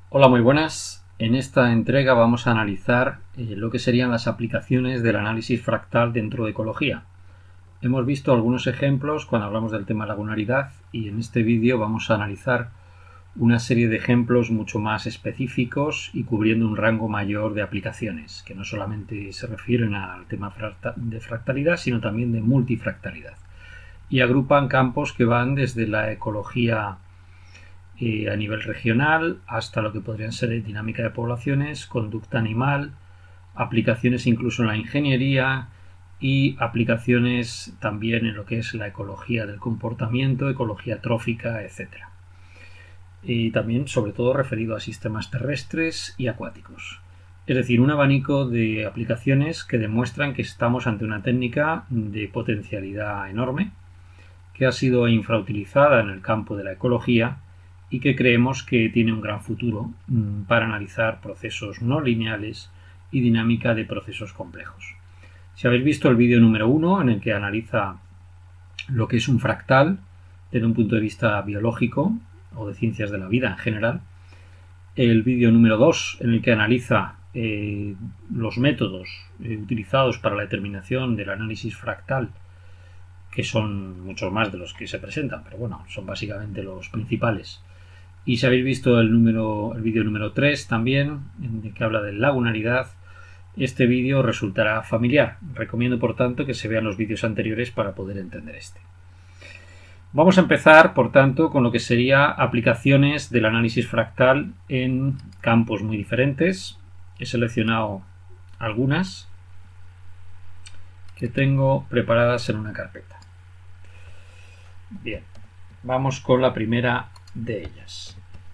Hola, muy buenas. En esta entrega vamos a analizar lo que serían las aplicaciones del análisis fractal dentro de ecología. Hemos visto algunos ejemplos cuando hablamos del tema lagunaridad y en este vídeo vamos a analizar una serie de ejemplos mucho más específicos y cubriendo un rango mayor de aplicaciones, que no solamente se refieren al tema de fractalidad, sino también de multifractalidad. Y agrupan campos que van desde la ecología a nivel regional hasta lo que podrían ser dinámica de poblaciones, conducta animal, aplicaciones incluso en la ingeniería y aplicaciones también en lo que es la ecología del comportamiento, ecología trófica, etc. Y también sobre todo referido a sistemas terrestres y acuáticos. Es decir, un abanico de aplicaciones que demuestran que estamos ante una técnica de potencialidad enorme, que ha sido infrautilizada en el campo de la ecología y que creemos que tiene un gran futuro para analizar procesos no lineales y dinámica de procesos complejos. Si habéis visto el vídeo número 1 en el que analiza lo que es un fractal desde un punto de vista biológico o de ciencias de la vida en general, el vídeo número 2 en el que analiza los métodos utilizados para la determinación del análisis fractal, que son muchos más de los que se presentan, pero bueno, son básicamente los principales. Y si habéis visto el vídeo número 3 también, en el que habla de lagunaridad, este vídeo resultará familiar. Recomiendo, por tanto, que se vean los vídeos anteriores para poder entender este. Vamos a empezar, por tanto, con lo que sería aplicaciones del análisis fractal en campos muy diferentes. He seleccionado algunas que tengo preparadas en una carpeta. Bien, vamos con la primera de ellas.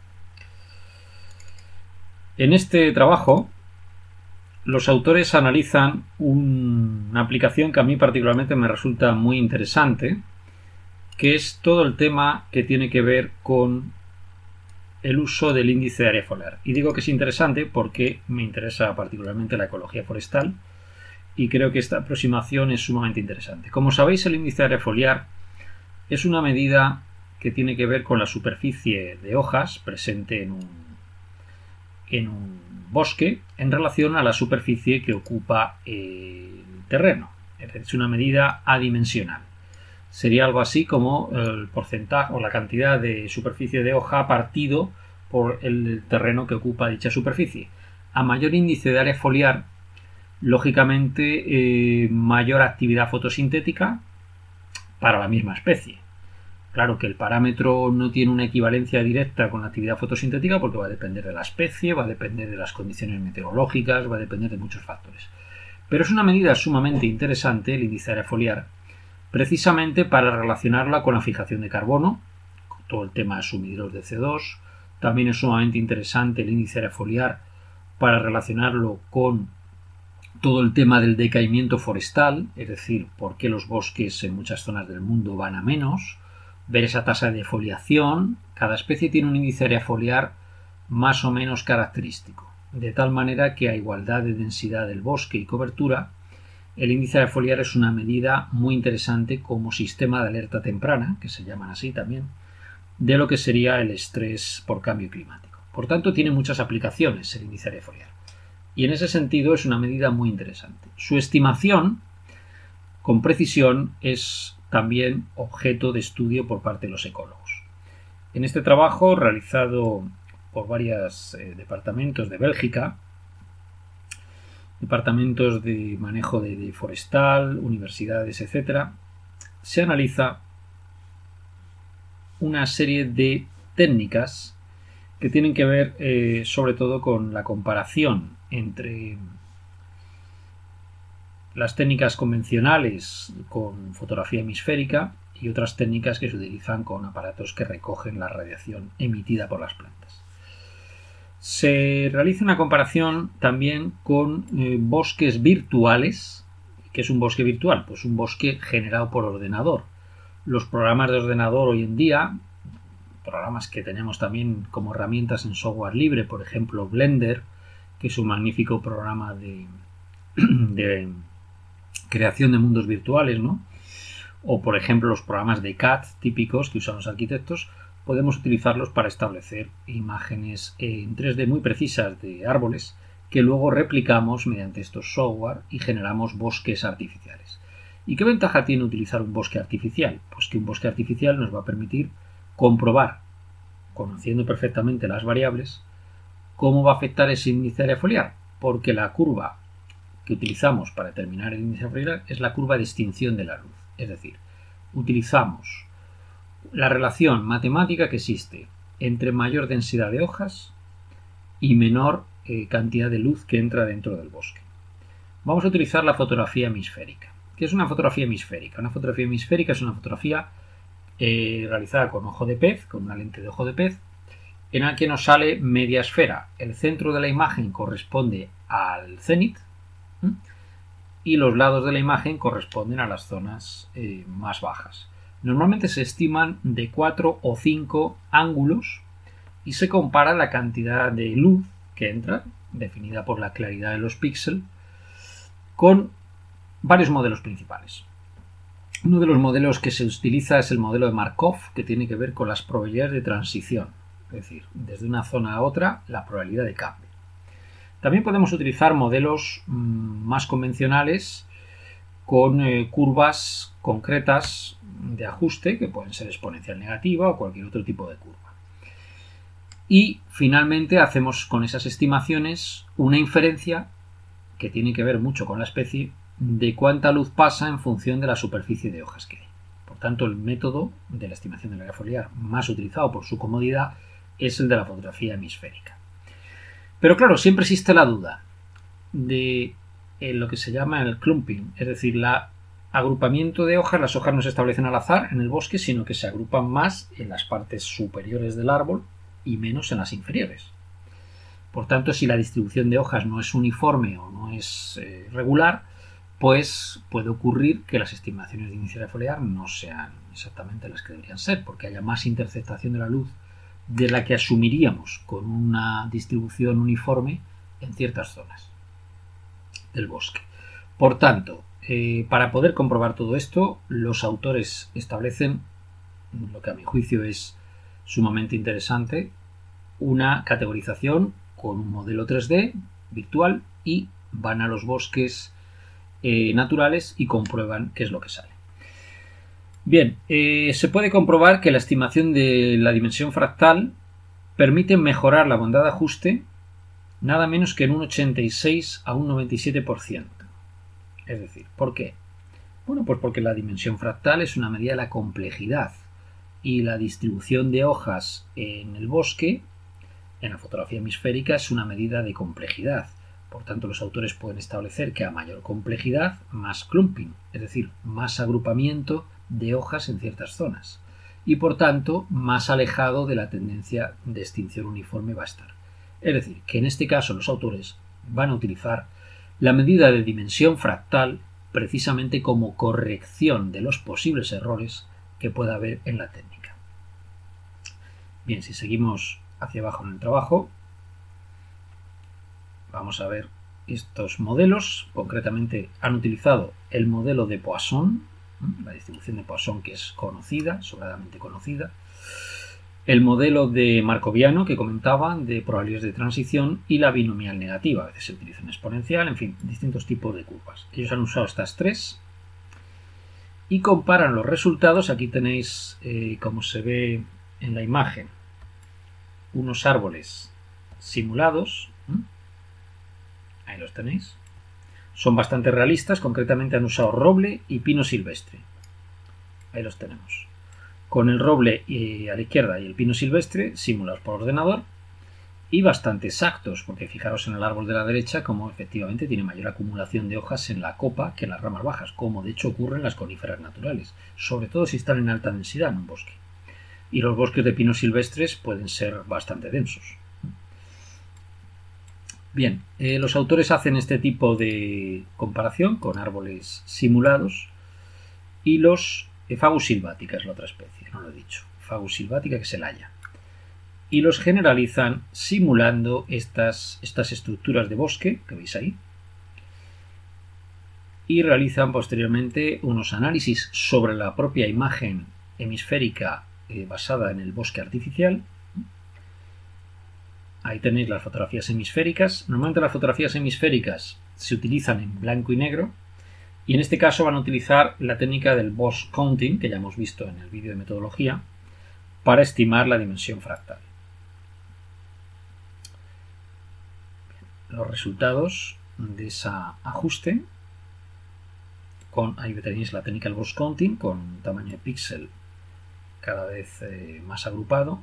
En este trabajo, los autores analizan una aplicación que a mí particularmente me resulta muy interesante, que es todo el tema que tiene que ver con el uso del índice de área foliar. Y digo que es interesante porque me interesa particularmente la ecología forestal y creo que esta aproximación es sumamente interesante. Como sabéis, el índice de área foliar es una medida que tiene que ver con la superficie de hojas presente en un bosque en relación a la superficie que ocupa el terreno. Es una medida adimensional. Sería algo así como el porcentaje o la cantidad de superficie de hoja partido por el terreno que ocupa dicha superficie. A mayor índice de área foliar, lógicamente mayor actividad fotosintética para la misma especie. Claro que el parámetro no tiene una equivalencia directa con la actividad fotosintética porque va a depender de la especie, va a depender de las condiciones meteorológicas, va a depender de muchos factores. Pero es una medida sumamente interesante, el índice de área foliar, precisamente para relacionarla con la fijación de carbono, con todo el tema de sumideros de CO2. También es sumamente interesante el índice de área foliar para relacionarlo con todo el tema del decaimiento forestal, es decir, por qué los bosques en muchas zonas del mundo van a menos, ver esa tasa de defoliación. Cada especie tiene un índice de área foliar más o menos característico, de tal manera que a igualdad de densidad del bosque y cobertura, el índice de área foliar es una medida muy interesante como sistema de alerta temprana, que se llaman así también, de lo que sería el estrés por cambio climático. Por tanto, tiene muchas aplicaciones el índice de área foliar. Y en ese sentido es una medida muy interesante. Su estimación con precisión es también objeto de estudio por parte de los ecólogos. En este trabajo, realizado por varios departamentos de Bélgica, departamentos de manejo de forestal, universidades, etc., se analiza una serie de técnicas que tienen que ver sobre todo con la comparación entre las técnicas convencionales con fotografía hemisférica y otras técnicas que se utilizan con aparatos que recogen la radiación emitida por las plantas. Se realiza una comparación también con bosques virtuales. ¿Qué es un bosque virtual? Pues un bosque generado por ordenador. Los programas de ordenador hoy en día, programas que tenemos también como herramientas en software libre, por ejemplo Blender, que es un magnífico programa de creación de mundos virtuales, ¿no? O por ejemplo los programas de CAD típicos que usan los arquitectos, podemos utilizarlos para establecer imágenes en 3D muy precisas de árboles que luego replicamos mediante estos software y generamos bosques artificiales. ¿Y qué ventaja tiene utilizar un bosque artificial? Pues que un bosque artificial nos va a permitir comprobar, conociendo perfectamente las variables, cómo va a afectar ese índice área foliar, porque la curva que utilizamos para determinar el índice área foliar es la curva de extinción de la luz. Es decir, utilizamos la relación matemática que existe entre mayor densidad de hojas y menor cantidad de luz que entra dentro del bosque. Vamos a utilizar la fotografía hemisférica. ¿Qué es una fotografía hemisférica? Una fotografía hemisférica es una fotografía realizada con ojo de pez, con una lente de ojo de pez, en la que nos sale media esfera. El centro de la imagen corresponde al cenit y los lados de la imagen corresponden a las zonas más bajas. Normalmente se estiman de 4 o 5 ángulos y se compara la cantidad de luz que entra, definida por la claridad de los píxeles, con varios modelos principales. Uno de los modelos que se utiliza es el modelo de Markov, que tiene que ver con las probabilidades de transición, es decir, desde una zona a otra, la probabilidad de cambio. También podemos utilizar modelos más convencionales con curvas concretas de ajuste, que pueden ser exponencial negativa o cualquier otro tipo de curva. Y finalmente hacemos con esas estimaciones una inferencia que tiene que ver mucho con la especie de cuánta luz pasa en función de la superficie de hojas que hay. Por tanto, el método de la estimación del área foliar más utilizado por su comodidad es el de la fotografía hemisférica. Pero claro, siempre existe la duda de lo que se llama el clumping, es decir, el agrupamiento de hojas. Las hojas no se establecen al azar en el bosque, sino que se agrupan más en las partes superiores del árbol y menos en las inferiores. Por tanto, si la distribución de hojas no es uniforme o no es regular, pues puede ocurrir que las estimaciones de índice área foliar no sean exactamente las que deberían ser, porque haya más interceptación de la luz de la que asumiríamos con una distribución uniforme en ciertas zonas del bosque. Por tanto, para poder comprobar todo esto, los autores establecen lo que a mi juicio es sumamente interesante, una categorización con un modelo 3D virtual y van a los bosques naturales y comprueban qué es lo que sale. Bien, se puede comprobar que la estimación de la dimensión fractal permite mejorar la bondad de ajuste nada menos que en un 86 a un 97%. Es decir, ¿por qué? Bueno, pues porque la dimensión fractal es una medida de la complejidad y la distribución de hojas en el bosque, en la fotografía hemisférica, es una medida de complejidad. Por tanto, los autores pueden establecer que a mayor complejidad, más clumping, es decir, más agrupamiento de hojas en ciertas zonas. Y por tanto, más alejado de la tendencia de extinción uniforme va a estar. Es decir, que en este caso los autores van a utilizar la medida de dimensión fractal precisamente como corrección de los posibles errores que pueda haber en la técnica. Bien, si seguimos hacia abajo en el trabajo, vamos a ver estos modelos. Concretamente han utilizado el modelo de Poisson, la distribución de Poisson, que es conocida, sobradamente conocida, el modelo de Markoviano que comentaban de probabilidades de transición y la binomial negativa. A veces se utiliza en exponencial, en fin, distintos tipos de curvas. Ellos han usado estas tres y comparan los resultados. Aquí tenéis, como se ve en la imagen, unos árboles simulados. Ahí los tenéis. Son bastante realistas, concretamente han usado roble y pino silvestre. Ahí los tenemos. Con el roble a la izquierda y el pino silvestre simulados por ordenador y bastante exactos, porque fijaros en el árbol de la derecha como efectivamente tiene mayor acumulación de hojas en la copa que en las ramas bajas, como de hecho ocurre en las coníferas naturales, sobre todo si están en alta densidad en un bosque. Y los bosques de pinos silvestres pueden ser bastante densos. Bien, los autores hacen este tipo de comparación con árboles simulados y los Fagus sylvatica es la otra especie, no lo he dicho. Fagus sylvatica, que es el haya. Y los generalizan simulando estas estructuras de bosque que veis ahí. Y realizan posteriormente unos análisis sobre la propia imagen hemisférica basada en el bosque artificial. Ahí tenéis las fotografías hemisféricas. Normalmente las fotografías hemisféricas se utilizan en blanco y negro, y en este caso van a utilizar la técnica del Bose Counting, que ya hemos visto en el vídeo de metodología, para estimar la dimensión fractal. Los resultados de ese ajuste, ahí tenéis la técnica del Bose Counting con tamaño de píxel cada vez más agrupado,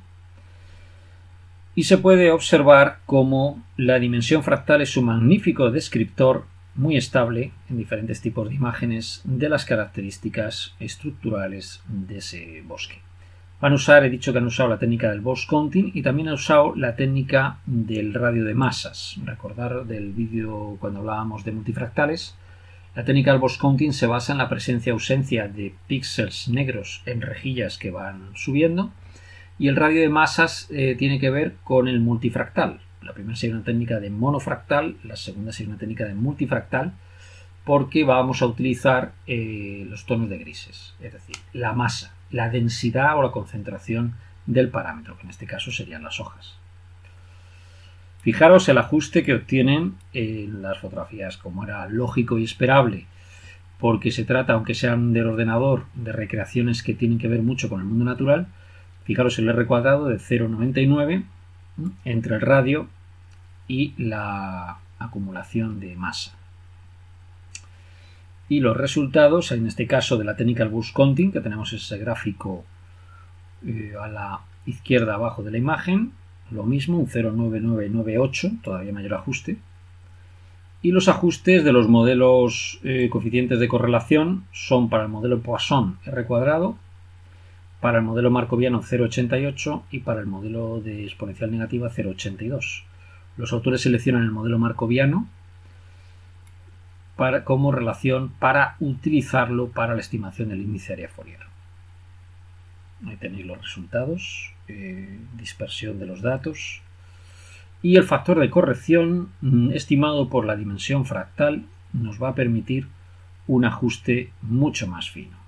y se puede observar cómo la dimensión fractal es un magnífico descriptor muy estable en diferentes tipos de imágenes de las características estructurales de ese bosque. He dicho que han usado la técnica del Bose Counting y también han usado la técnica del radio de masas. Recordar del vídeo cuando hablábamos de multifractales, la técnica del Bose Counting se basa en la presencia o ausencia de píxeles negros en rejillas que van subiendo, y el radio de masas tiene que ver con el multifractal. La primera sería una técnica de monofractal, la segunda sería una técnica de multifractal, porque vamos a utilizar los tonos de grises, es decir, la masa, la densidad o la concentración del parámetro, que en este caso serían las hojas. Fijaros el ajuste que obtienen en las fotografías, como era lógico y esperable, porque se trata, aunque sean del ordenador, de recreaciones que tienen que ver mucho con el mundo natural. Fijaros el R cuadrado de 0,99 entre el radio y la acumulación de masa. Y los resultados, en este caso de la técnica del Bose Counting, que tenemos ese gráfico a la izquierda abajo de la imagen, lo mismo, un 0,9998, todavía mayor ajuste. Y los ajustes de los modelos coeficientes de correlación son para el modelo Poisson R cuadrado, para el modelo markoviano 0,88 y para el modelo de exponencial negativa 0,82. Los autores seleccionan el modelo markoviano como relación para utilizarlo para la estimación del índice de área Fourier. Ahí tenéis los resultados, dispersión de los datos y el factor de corrección estimado por la dimensión fractal nos va a permitir un ajuste mucho más fino.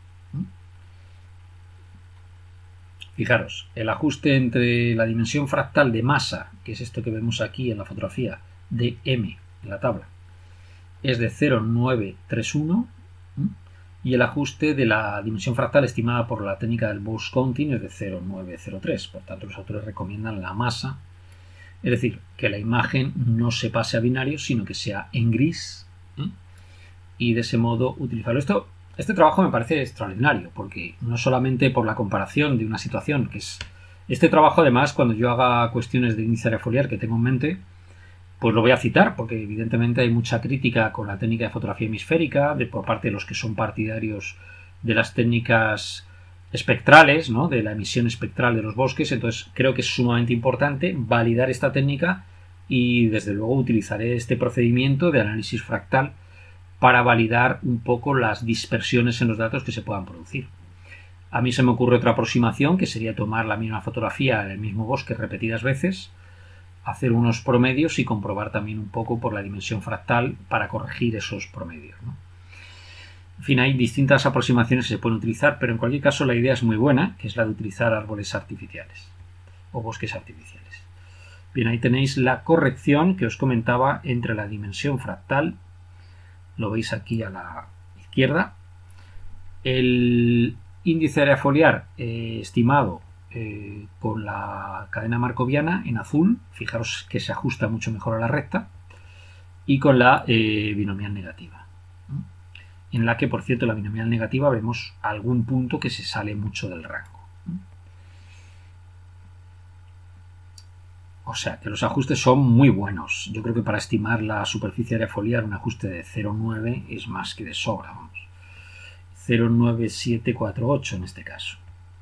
Fijaros, el ajuste entre la dimensión fractal de masa, que es esto que vemos aquí en la fotografía, de M en la tabla, es de 0,931, y el ajuste de la dimensión fractal estimada por la técnica del Bose Counting es de 0,903. Por tanto, los autores recomiendan la masa, es decir, que la imagen no se pase a binario, sino que sea en gris, y de ese modo utilizarlo. Este trabajo me parece extraordinario, porque no solamente por la comparación de una situación, que es este trabajo, además, cuando yo haga cuestiones de índice de área Fourier que tengo en mente, pues lo voy a citar, porque evidentemente hay mucha crítica con la técnica de fotografía hemisférica por parte de los que son partidarios de las técnicas espectrales, ¿no?, de la emisión espectral de los bosques. Entonces creo que es sumamente importante validar esta técnica y desde luego utilizaré este procedimiento de análisis fractal para validar un poco las dispersiones en los datos que se puedan producir. A mí se me ocurre otra aproximación, que sería tomar la misma fotografía en el mismo bosque repetidas veces, hacer unos promedios y comprobar también un poco por la dimensión fractal para corregir esos promedios, ¿no? En fin, hay distintas aproximaciones que se pueden utilizar, pero en cualquier caso la idea es muy buena, que es la de utilizar árboles artificiales o bosques artificiales. Bien, ahí tenéis la corrección que os comentaba entre la dimensión fractal, lo veis aquí a la izquierda, el índice de área foliar estimado con la cadena markoviana en azul, fijaros que se ajusta mucho mejor a la recta, y con la binomial negativa, en la que, por cierto, la binomial negativa vemos algún punto que se sale mucho del rango. O sea, que los ajustes son muy buenos. Yo creo que para estimar la superficie área foliar un ajuste de 0,9 es más que de sobra, vamos. 0,9748 en este caso.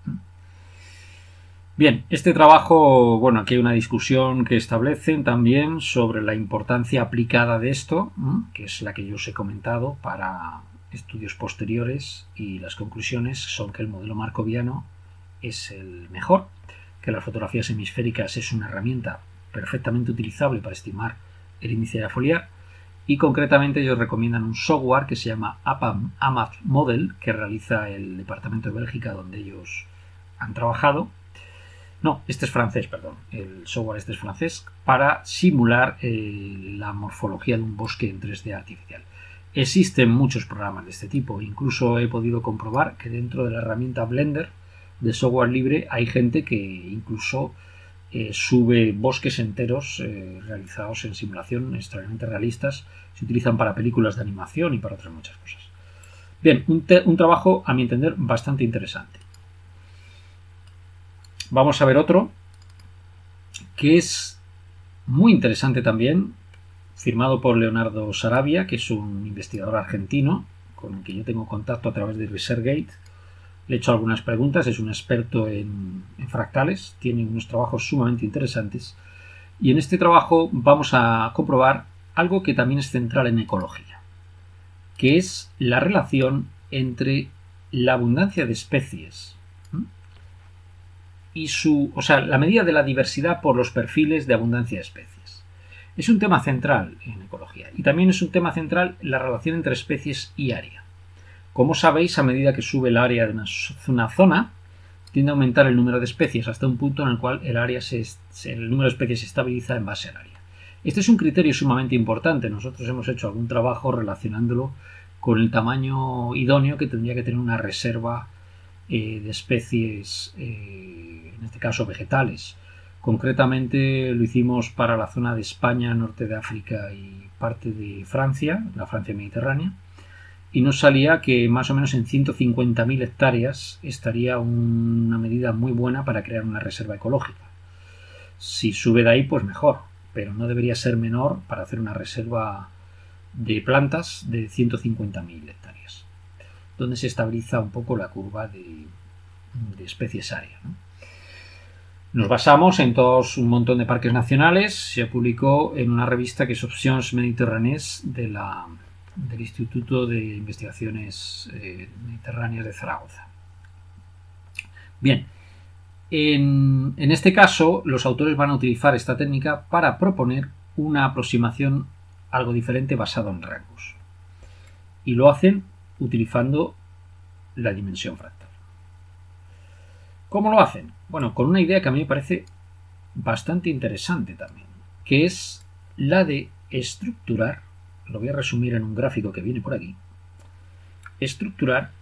Bien, este trabajo, bueno, aquí hay una discusión que establecen también sobre la importancia aplicada de esto, que es la que yo os he comentado para estudios posteriores, y las conclusiones son que el modelo markoviano es el mejor, que las fotografías hemisféricas es una herramienta perfectamente utilizable para estimar el índice de área foliar, y concretamente ellos recomiendan un software que se llama AMAT Model, que realiza el departamento de Bélgica donde ellos han trabajado, no, este es francés, perdón, el software este es francés, para simular la morfología de un bosque en 3D artificial. Existen muchos programas de este tipo, incluso he podido comprobar que dentro de la herramienta Blender de software libre hay gente que incluso sube bosques enteros realizados en simulación extremadamente realistas, se utilizan para películas de animación y para otras muchas cosas. Bien, un trabajo a mi entender bastante interesante. Vamos a ver otro que es muy interesante también, firmado por Leonardo Saravia, que es un investigador argentino con el que yo tengo contacto a través de ResearchGate. Le he hecho algunas preguntas, es un experto en fractales, tiene unos trabajos sumamente interesantes y en este trabajo vamos a comprobar algo que también es central en ecología, que es la relación entre la abundancia de especies y la medida de la diversidad por los perfiles de abundancia de especies. Es un tema central en ecología y también es un tema central la relación entre especies y área. Como sabéis, a medida que sube el área de una zona, tiende a aumentar el número de especies hasta un punto en el cual el número de especies se estabiliza en base al área. Este es un criterio sumamente importante. Nosotros hemos hecho algún trabajo relacionándolo con el tamaño idóneo que tendría que tener una reserva de especies, en este caso vegetales. Concretamente lo hicimos para la zona de España, norte de África y parte de Francia, la Francia mediterránea, y nos salía que más o menos en 150.000 hectáreas estaría una medida muy buena para crear una reserva ecológica. Si sube de ahí, pues mejor, pero no debería ser menor para hacer una reserva de plantas de 150.000 hectáreas, donde se estabiliza un poco la curva de especies área, ¿no? Nos basamos en todos un montón de parques nacionales. Se publicó en una revista que es Opcions Mediterrànies del Instituto de Investigaciones Mediterráneas de Zaragoza. Bien, en este caso los autores van a utilizar esta técnica para proponer una aproximación algo diferente basada en rangos. Y lo hacen utilizando la dimensión fractal. ¿Cómo lo hacen? Bueno, con una idea que a mí me parece bastante interesante también, que es la de estructurar, lo voy a resumir en un gráfico que viene por aquí, estructurar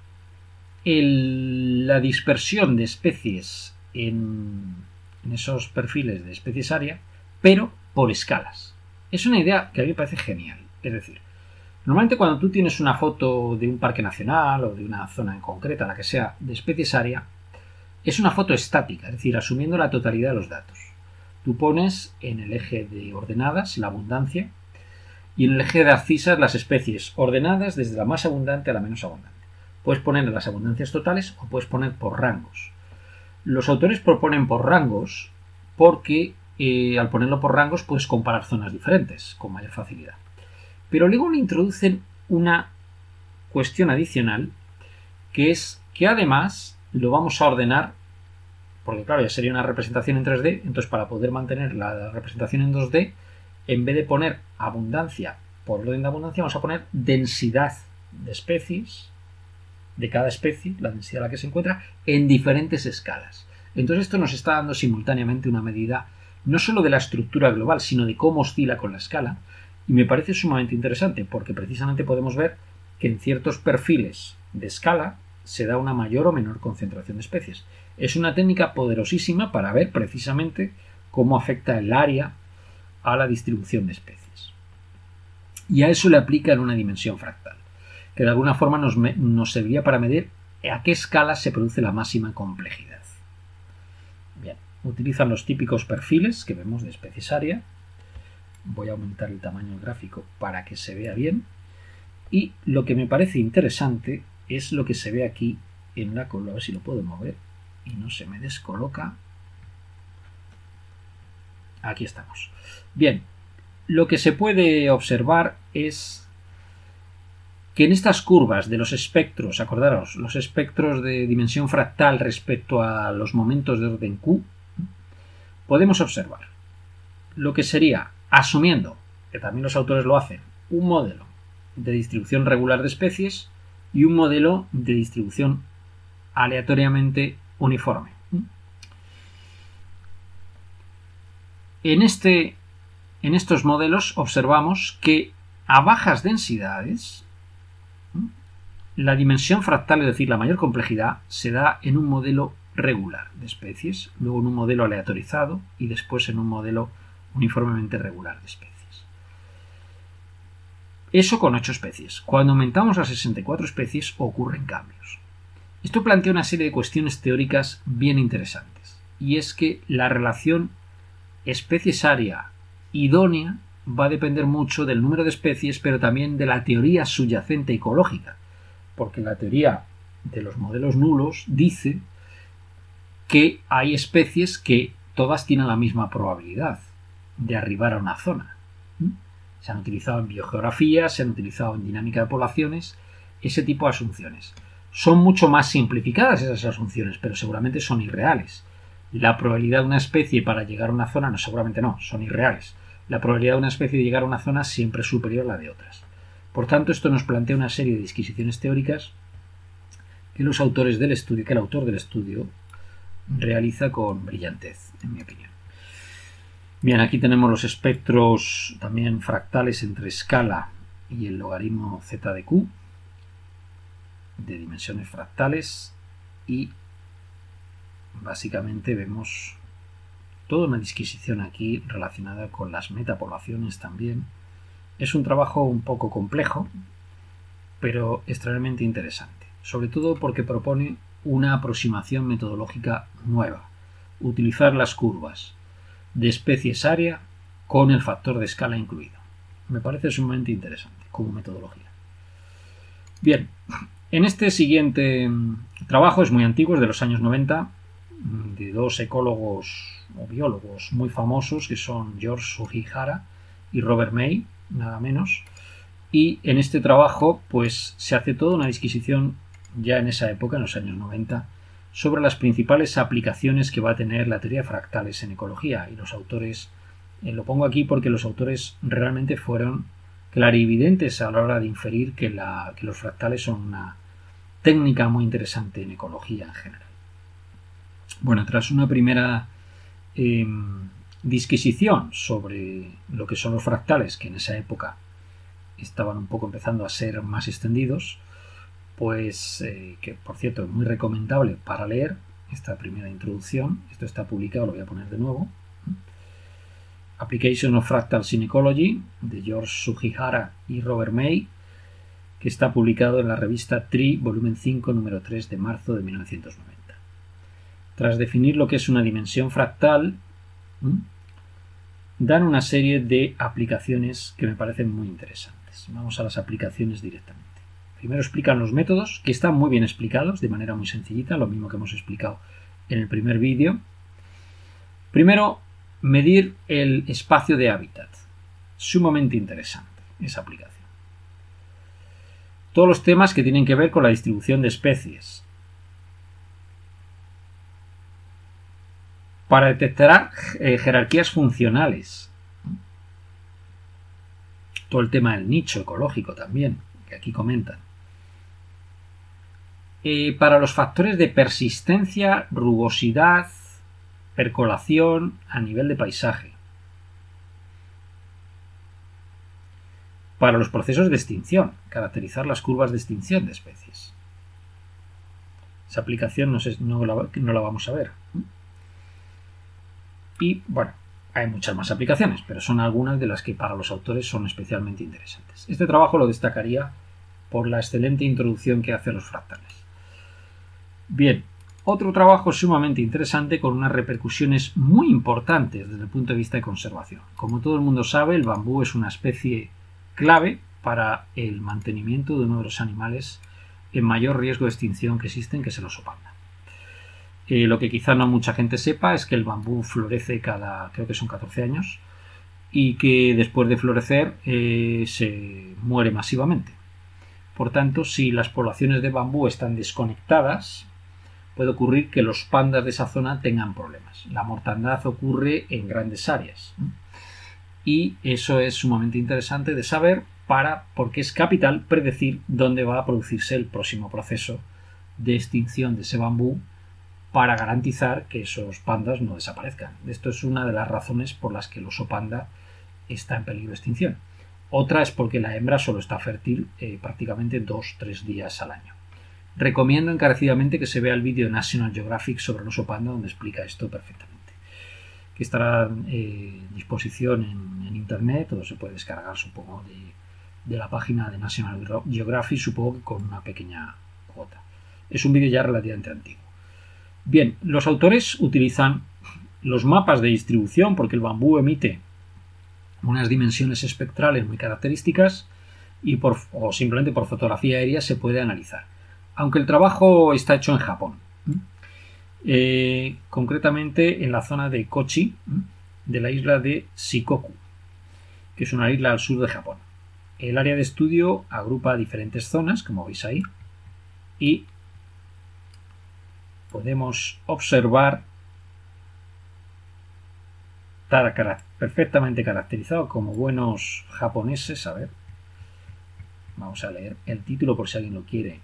la dispersión de especies en esos perfiles de especies área, pero por escalas. Es una idea que a mí me parece genial. Es decir, normalmente cuando tú tienes una foto de un parque nacional o de una zona en concreta, la que sea, de especies área, es una foto estática, es decir, asumiendo la totalidad de los datos. Tú pones en el eje de ordenadas la abundancia y en el eje de abscisas las especies ordenadas desde la más abundante a la menos abundante. Puedes poner las abundancias totales o puedes poner por rangos. Los autores proponen por rangos porque al ponerlo por rangos puedes comparar zonas diferentes con mayor facilidad. Pero luego le introducen una cuestión adicional, que es que además lo vamos a ordenar, porque claro, ya sería una representación en 3D, entonces para poder mantener la representación en 2D, en vez de poner abundancia por orden de abundancia, vamos a poner densidad de especies, de cada especie, la densidad a la que se encuentra, en diferentes escalas. Entonces esto nos está dando simultáneamente una medida no solo de la estructura global, sino de cómo oscila con la escala, y me parece sumamente interesante, porque precisamente podemos ver que en ciertos perfiles de escala se da una mayor o menor concentración de especies. Es una técnica poderosísima para ver precisamente cómo afecta el área a la distribución de especies. Y a eso le aplica en una dimensión fractal, que de alguna forma nos serviría para medir a qué escala se produce la máxima complejidad. Bien, utilizan los típicos perfiles que vemos de especies área. Voy a aumentar el tamaño del gráfico para que se vea bien. Y lo que me parece interesante es lo que se ve aquí en la columna. A ver si lo puedo mover y no se me descoloca. Aquí estamos. Bien, lo que se puede observar es que en estas curvas de los espectros, acordaros, los espectros de dimensión fractal respecto a los momentos de orden Q, podemos observar lo que sería, asumiendo, que también los autores lo hacen, un modelo de distribución regular de especies y un modelo de distribución aleatoriamente uniforme. En estos modelos observamos que a bajas densidades la dimensión fractal, es decir, la mayor complejidad, se da en un modelo regular de especies, luego en un modelo aleatorizado y después en un modelo uniformemente regular de especies. Eso con 8 especies. Cuando aumentamos a 64 especies ocurren cambios. Esto plantea una serie de cuestiones teóricas bien interesantes, y es que la relación especies-área idónea va a depender mucho del número de especies, pero también de la teoría subyacente ecológica, porque la teoría de los modelos nulos dice que hay especies que todas tienen la misma probabilidad de arribar a una zona. Se han utilizado en biogeografía, se han utilizado en dinámica de poblaciones, ese tipo de asunciones. Son mucho más simplificadas esas asunciones, pero seguramente son irreales. La probabilidad de una especie para llegar a una zona, no, seguramente no, son irreales. La probabilidad de una especie de llegar a una zona siempre es superior a la de otras. Por tanto, esto nos plantea una serie de disquisiciones teóricas que el autor del estudio realiza con brillantez, en mi opinión. Bien, aquí tenemos los espectros también fractales entre escala y el logaritmo z de q de dimensiones fractales, y básicamente vemos toda una disquisición aquí relacionada con las metapoblaciones también. Es un trabajo un poco complejo, pero extremadamente interesante, sobre todo porque propone una aproximación metodológica nueva, utilizar las curvas de especies-área con el factor de escala incluido. Me parece sumamente interesante como metodología. Bien, en este siguiente trabajo, es muy antiguo, es de los años 90, de dos ecólogos o biólogos muy famosos que son George Sugihara y Robert May, nada menos, y en este trabajo pues se hace toda una disquisición ya en esa época, en los años 90, sobre las principales aplicaciones que va a tener la teoría de fractales en ecología, y los autores, lo pongo aquí porque los autores realmente fueron clarividentes a la hora de inferir que los fractales son una técnica muy interesante en ecología en general. Bueno, tras una primera disquisición sobre lo que son los fractales, que en esa época estaban un poco empezando a ser más extendidos, pues que por cierto es muy recomendable para leer esta primera introducción. Esto está publicado, lo voy a poner de nuevo. Application of Fractals in Ecology, de George Sugihara y Robert May, que está publicado en la revista Tree, volumen 5, número 3, de marzo de 1990. Tras definir lo que es una dimensión fractal, dan una serie de aplicaciones que me parecen muy interesantes. Vamos a las aplicaciones directamente. Primero explican los métodos, que están muy bien explicados, de manera muy sencillita, lo mismo que hemos explicado en el primer vídeo. Primero, medir el espacio de hábitat. Sumamente interesante esa aplicación. Todos los temas que tienen que ver con la distribución de especies. Para detectar jerarquías funcionales. Todo el tema del nicho ecológico también, que aquí comentan. Para los factores de persistencia, rugosidad, percolación a nivel de paisaje. Para los procesos de extinción, caracterizar las curvas de extinción de especies. Esa aplicación no la vamos a ver. Y bueno, hay muchas más aplicaciones, pero son algunas de las que para los autores son especialmente interesantes. Este trabajo lo destacaría por la excelente introducción que hace a los fractales. Bien, otro trabajo sumamente interesante con unas repercusiones muy importantes desde el punto de vista de conservación. Como todo el mundo sabe, el bambú es una especie clave para el mantenimiento de uno de los animales en mayor riesgo de extinción que existen, que es el oso panda. Lo que quizá no mucha gente sepa es que el bambú florece cada, creo que son 14 años, y que después de florecer se muere masivamente. Por tanto, si las poblaciones de bambú están desconectadas, puede ocurrir que los pandas de esa zona tengan problemas. La mortandad ocurre en grandes áreas. Y eso es sumamente interesante de saber porque es capital predecir dónde va a producirse el próximo proceso de extinción de ese bambú para garantizar que esos pandas no desaparezcan. Esto es una de las razones por las que el oso panda está en peligro de extinción. Otra es porque la hembra solo está fértil prácticamente 2-3 días al año. Recomiendo encarecidamente que se vea el vídeo de National Geographic sobre el oso panda, donde explica esto perfectamente, que estará en disposición en internet o se puede descargar, supongo, de la página de National Geographic, supongo que con una pequeña cuota. Es un vídeo ya relativamente antiguo. Bien, los autores utilizan los mapas de distribución porque el bambú emite unas dimensiones espectrales muy características y o simplemente por fotografía aérea se puede analizar. Aunque el trabajo está hecho en Japón, concretamente en la zona de Kochi, de la isla de Shikoku, que es una isla al sur de Japón. El área de estudio agrupa diferentes zonas, como veis ahí, y podemos observar, está perfectamente caracterizado como buenos japoneses. A ver, vamos a leer el título por si alguien lo quiere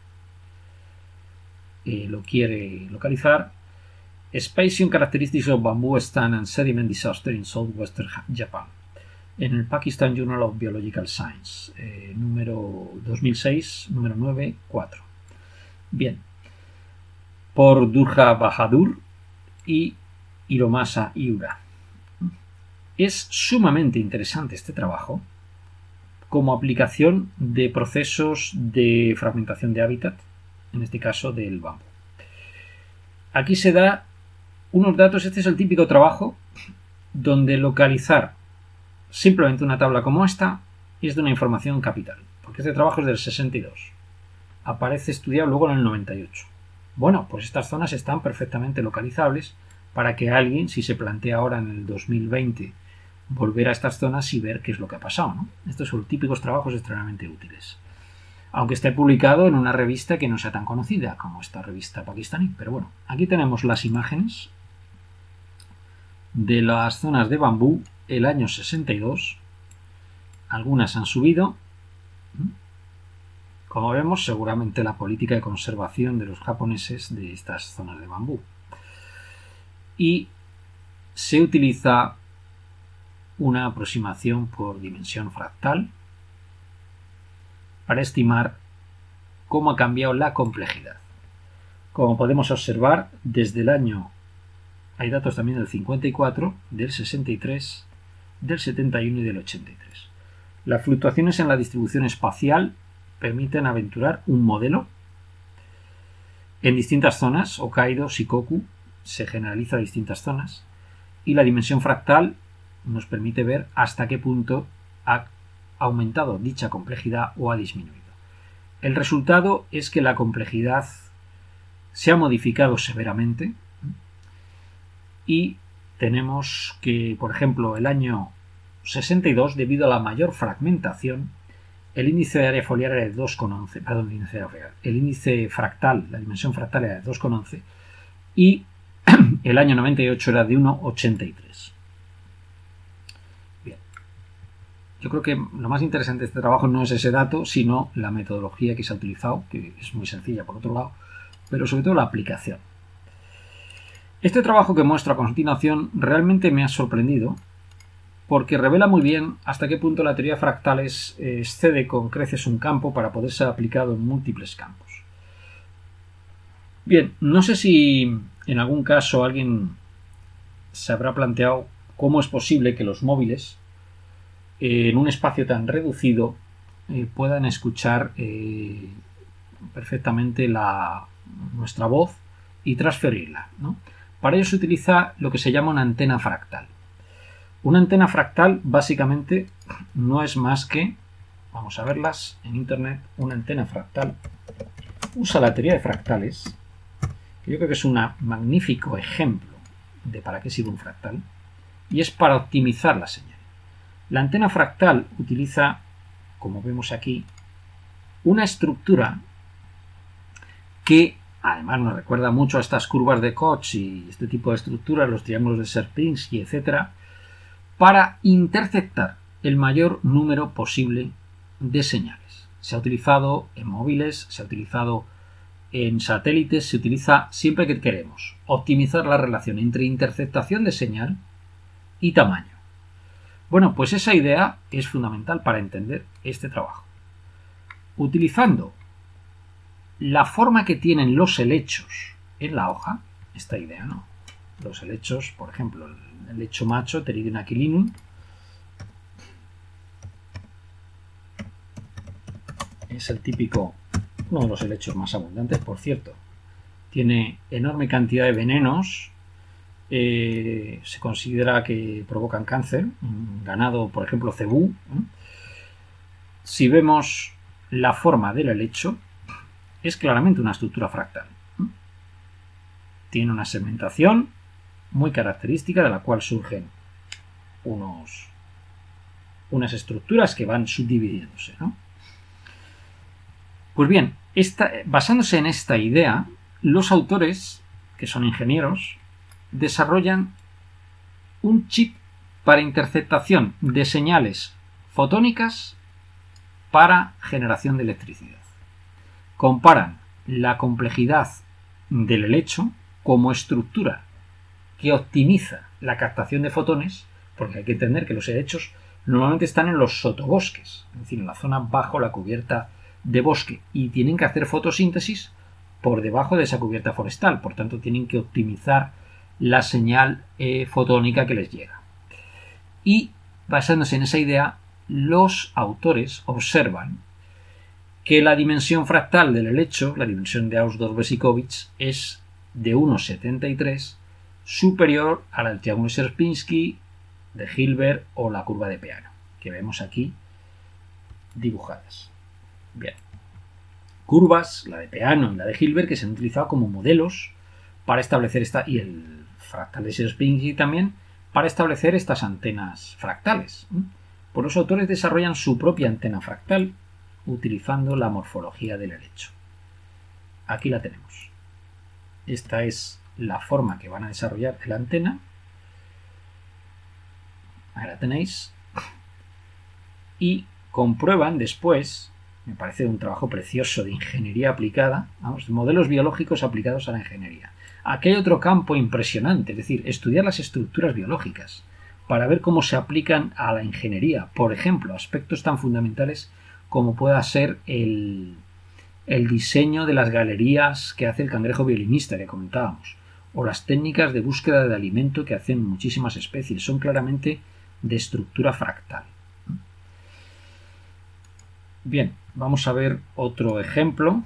localizar. Spacing Characteristics of Bamboo Stand and Sediment Disaster in Southwestern Japan, en el Pakistan Journal of Biological Science, número 2006, número 9-4. Bien, por Durga Bahadur y Hiromasa Iura. Es sumamente interesante este trabajo como aplicación de procesos de fragmentación de hábitat, en este caso del bambú. Aquí se da unos datos. Este es el típico trabajo donde localizar simplemente una tabla como esta es de una información capital, porque este trabajo es del 62. Aparece estudiado luego en el 98. Bueno, pues estas zonas están perfectamente localizables para que alguien, si se plantea ahora en el 2020 volver a estas zonas y ver qué es lo que ha pasado, ¿no? Estos son típicos trabajos extremadamente útiles. Aunque esté publicado en una revista que no sea tan conocida como esta revista pakistaní. Pero bueno, aquí tenemos las imágenes de las zonas de bambú el año 62. Algunas han subido. Como vemos, seguramente la política de conservación de los japoneses de estas zonas de bambú. Y se utiliza una aproximación por dimensión fractal para estimar cómo ha cambiado la complejidad. Como podemos observar, desde el año, hay datos también del 54, del 63, del 71 y del 83. Las fluctuaciones en la distribución espacial permiten aventurar un modelo en distintas zonas. Hokkaido, Shikoku, se generaliza a distintas zonas, y la dimensión fractal nos permite ver hasta qué punto ha aumentado dicha complejidad o ha disminuido. El resultado es que la complejidad se ha modificado severamente y tenemos que, por ejemplo, el año 62, debido a la mayor fragmentación, el índice de área foliar era de 2,11, perdón, el índice fractal, la dimensión fractal era de 2,11 y el año 98 era de 1,83. Bien, yo creo que lo más interesante de este trabajo no es ese dato, sino la metodología que se ha utilizado, que es muy sencilla por otro lado, pero sobre todo la aplicación. Este trabajo que muestro a continuación realmente me ha sorprendido, porque revela muy bien hasta qué punto la teoría de fractales excede con creces un campo para poder ser aplicado en múltiples campos. Bien, no sé si en algún caso alguien se habrá planteado cómo es posible que los móviles en un espacio tan reducido puedan escuchar perfectamente nuestra voz y transferirla, ¿no? Para ello se utiliza lo que se llama una antena fractal. Una antena fractal básicamente no es más que, vamos a verlas en internet, una antena fractal usa la teoría de fractales, que yo creo que es un magnífico ejemplo de para qué sirve un fractal, y es para optimizar la señal. La antena fractal utiliza, como vemos aquí, una estructura que además nos recuerda mucho a estas curvas de Koch y este tipo de estructuras, los triángulos de Sierpinski, etc., para interceptar el mayor número posible de señales. Se ha utilizado en móviles, se ha utilizado en satélites se utiliza siempre que queremos optimizar la relación entre interceptación de señal y tamaño. Bueno, pues esa idea es fundamental para entender este trabajo. Utilizando la forma que tienen los helechos en la hoja, esta idea, ¿no? Los helechos, por ejemplo, el helecho macho, Pteridium aquilinum, es el típico, uno de los helechos más abundantes, por cierto. Tiene enorme cantidad de venenos, se considera que provocan cáncer, ganado, por ejemplo, cebú. Si vemos la forma del helecho, es claramente una estructura fractal. Tiene una segmentación muy característica de la cual surgen unas estructuras que van subdividiéndose, ¿no? Pues bien, basándose en esta idea, los autores, que son ingenieros, desarrollan un chip para interceptación de señales fotónicas para generación de electricidad. Comparan la complejidad del helecho como estructura que optimiza la captación de fotones, porque hay que entender que los helechos normalmente están en los sotobosques, es decir, en la zona bajo la cubierta de bosque, y tienen que hacer fotosíntesis por debajo de esa cubierta forestal, por tanto tienen que optimizar la señal fotónica que les llega. Y basándose en esa idea, los autores observan que la dimensión fractal del helecho, la dimensión de Hausdorff-Besicovitch, es de 1,73, superior a la del triángulo Sierpinski, de Hilbert o la curva de Peano, que vemos aquí dibujadas. Bien. Curvas, la de Peano y la de Hilbert, que se han utilizado como modelos para establecer y el fractal de Sierpinski también, para establecer estas antenas fractales. Pues los autores desarrollan su propia antena fractal utilizando la morfología del helecho. Aquí la tenemos. Esta es la forma que van a desarrollar de la antena. Ahí la tenéis. Y comprueban después, me parece un trabajo precioso de ingeniería aplicada, vamos, modelos biológicos aplicados a la ingeniería. Aquí hay otro campo impresionante, es decir, estudiar las estructuras biológicas para ver cómo se aplican a la ingeniería. Por ejemplo, aspectos tan fundamentales como pueda ser el diseño de las galerías que hace el cangrejo violinista que comentábamos, o las técnicas de búsqueda de alimento que hacen muchísimas especies. Son claramente de estructura fractal. Bien, vamos a ver otro ejemplo.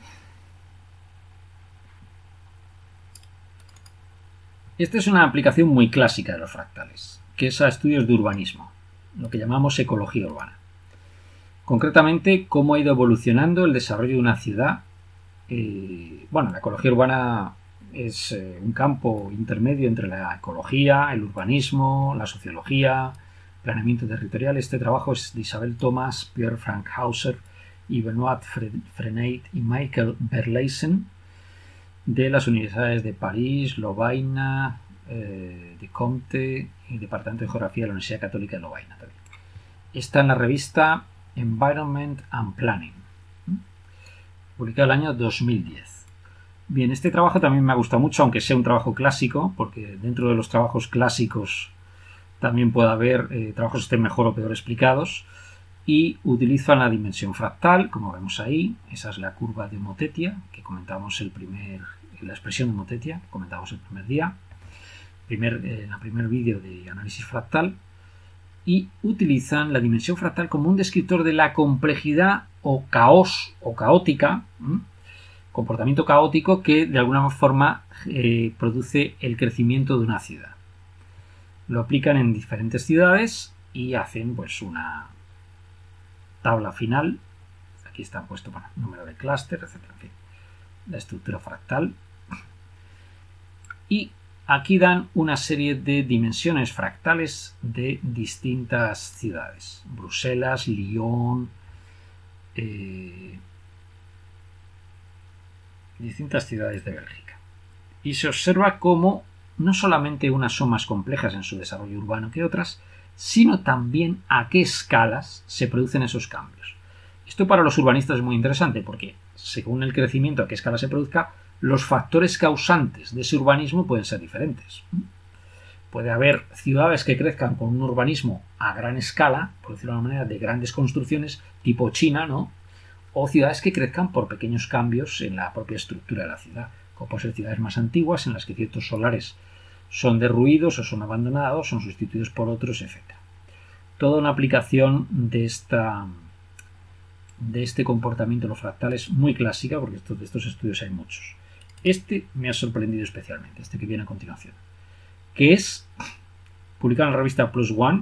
Esta es una aplicación muy clásica de los fractales, que es a estudios de urbanismo, lo que llamamos ecología urbana. Concretamente, cómo ha ido evolucionando el desarrollo de una ciudad. Bueno, la ecología urbana es un campo intermedio entre la ecología, el urbanismo, la sociología, planeamiento territorial. Este trabajo es de Isabel Thomas, Pierre Frankhauser y Benoit Frenette y Michael Berleysen, de las universidades de París, Lovaina, de Comte y Departamento de Geografía de la Universidad Católica de Lovaina también. Está en la revista Environment and Planning, publicado el año 2010. Bien, este trabajo también me ha gustado mucho, aunque sea un trabajo clásico, porque dentro de los trabajos clásicos también puede haber trabajos que estén mejor o peor explicados, y utilizan la dimensión fractal, como vemos ahí. Esa es la curva de Motetia, que comentábamos la expresión de Motetia, que comentábamos el primer día, en el primer vídeo de análisis fractal. Y utilizan la dimensión fractal como un descriptor de la complejidad o caos o caótica, comportamiento caótico que de alguna forma produce el crecimiento de una ciudad. Lo aplican en diferentes ciudades y hacen pues una tabla final. Aquí está puesto número de clúster, etc. En fin, la estructura fractal. Y aquí dan una serie de dimensiones fractales de distintas ciudades. Bruselas, Lyon, distintas ciudades de Bélgica. Y se observa cómo no solamente unas son más complejas en su desarrollo urbano que otras, sino también a qué escalas se producen esos cambios. Esto para los urbanistas es muy interesante porque, según el crecimiento a qué escala se produzca, los factores causantes de ese urbanismo pueden ser diferentes. Puede haber ciudades que crezcan con un urbanismo a gran escala, por decirlo de una manera, de grandes construcciones, tipo China, ¿no? O ciudades que crezcan por pequeños cambios en la propia estructura de la ciudad, como pueden ser ciudades más antiguas en las que ciertos solares son derruidos o son abandonados, son sustituidos por otros, etc. Toda una aplicación de este comportamiento de los fractales muy clásica, porque de estos estudios hay muchos. Este me ha sorprendido especialmente, este que viene a continuación, que es publicado en la revista Plus One,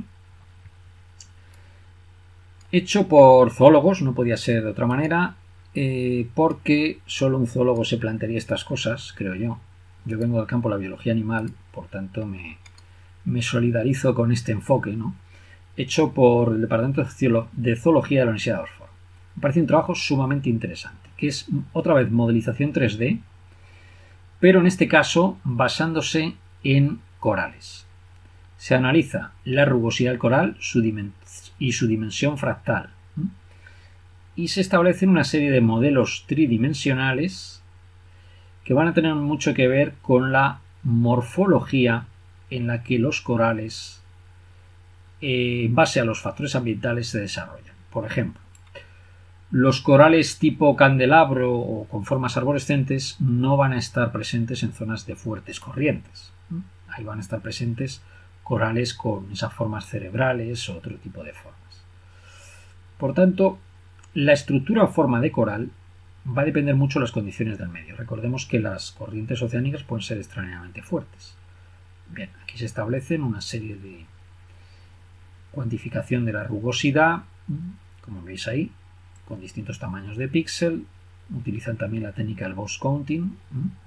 hecho por zoólogos, no podía ser de otra manera, porque solo un zoólogo se plantearía estas cosas, creo yo. Yo vengo del campo de la biología animal, por tanto me solidarizo con este enfoque, ¿no? Hecho por el Departamento de Zoología de la Universidad de Oxford. Me parece un trabajo sumamente interesante, que es otra vez modelización 3D, pero en este caso basándose en corales. Se analiza la rugosidad del coral y su dimensión fractal. Y se establecen una serie de modelos tridimensionales que van a tener mucho que ver con la morfología en la que los corales, en base a los factores ambientales, se desarrollan. Por ejemplo, los corales tipo candelabro o con formas arborescentes no van a estar presentes en zonas de fuertes corrientes. Ahí van a estar presentes corales con esas formas cerebrales o otro tipo de formas. Por tanto, la estructura o forma de coral va a depender mucho de las condiciones del medio. Recordemos que las corrientes oceánicas pueden ser extraordinariamente fuertes. Bien, aquí se establecen una serie de cuantificación de la rugosidad, como veis ahí, con distintos tamaños de píxel. Utilizan también la técnica del box counting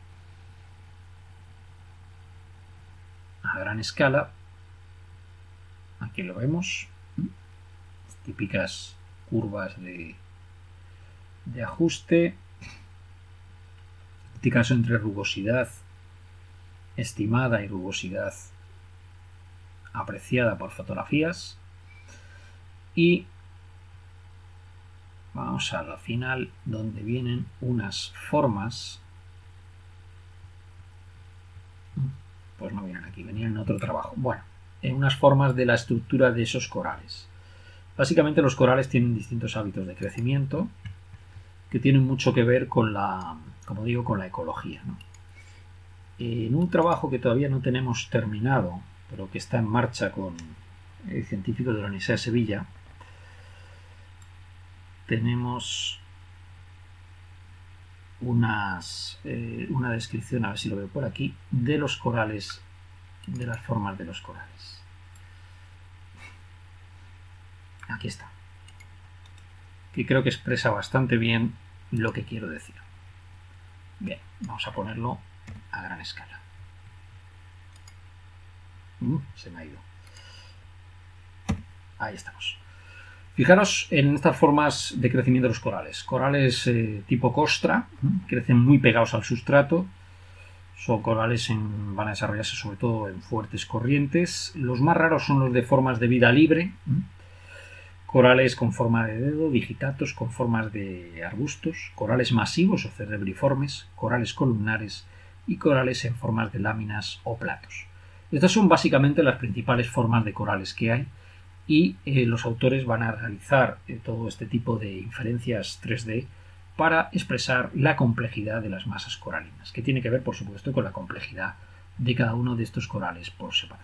a gran escala. Aquí lo vemos, típicas curvas de ajuste, en este caso entre rugosidad estimada y rugosidad apreciada por fotografías, y vamos a la final donde vienen unas formas, pues no vienen aquí, venían en otro trabajo, bueno, en unas formas de la estructura de esos corales. Básicamente los corales tienen distintos hábitos de crecimiento que tienen mucho que ver con la, como digo, con la ecología, ¿no? En un trabajo que todavía no tenemos terminado, pero que está en marcha con científicos de la Universidad de Sevilla, tenemos una descripción, a ver si lo veo por aquí, de los corales, de las formas de los corales. Aquí está, que creo que expresa bastante bien lo que quiero decir. Bien, vamos a ponerlo a gran escala. Se me ha ido. Ahí estamos. Fijaros en estas formas de crecimiento de los corales. Corales tipo costra, crecen muy pegados al sustrato. Son corales van a desarrollarse sobre todo en fuertes corrientes. Los más raros son los de formas de vida libre. Corales con forma de dedo, digitatos con formas de arbustos, corales masivos o cerebriformes, corales columnares y corales en formas de láminas o platos. Estas son básicamente las principales formas de corales que hay, y los autores van a realizar todo este tipo de inferencias 3D para expresar la complejidad de las masas coralinas, que tiene que ver, por supuesto, con la complejidad de cada uno de estos corales por separado.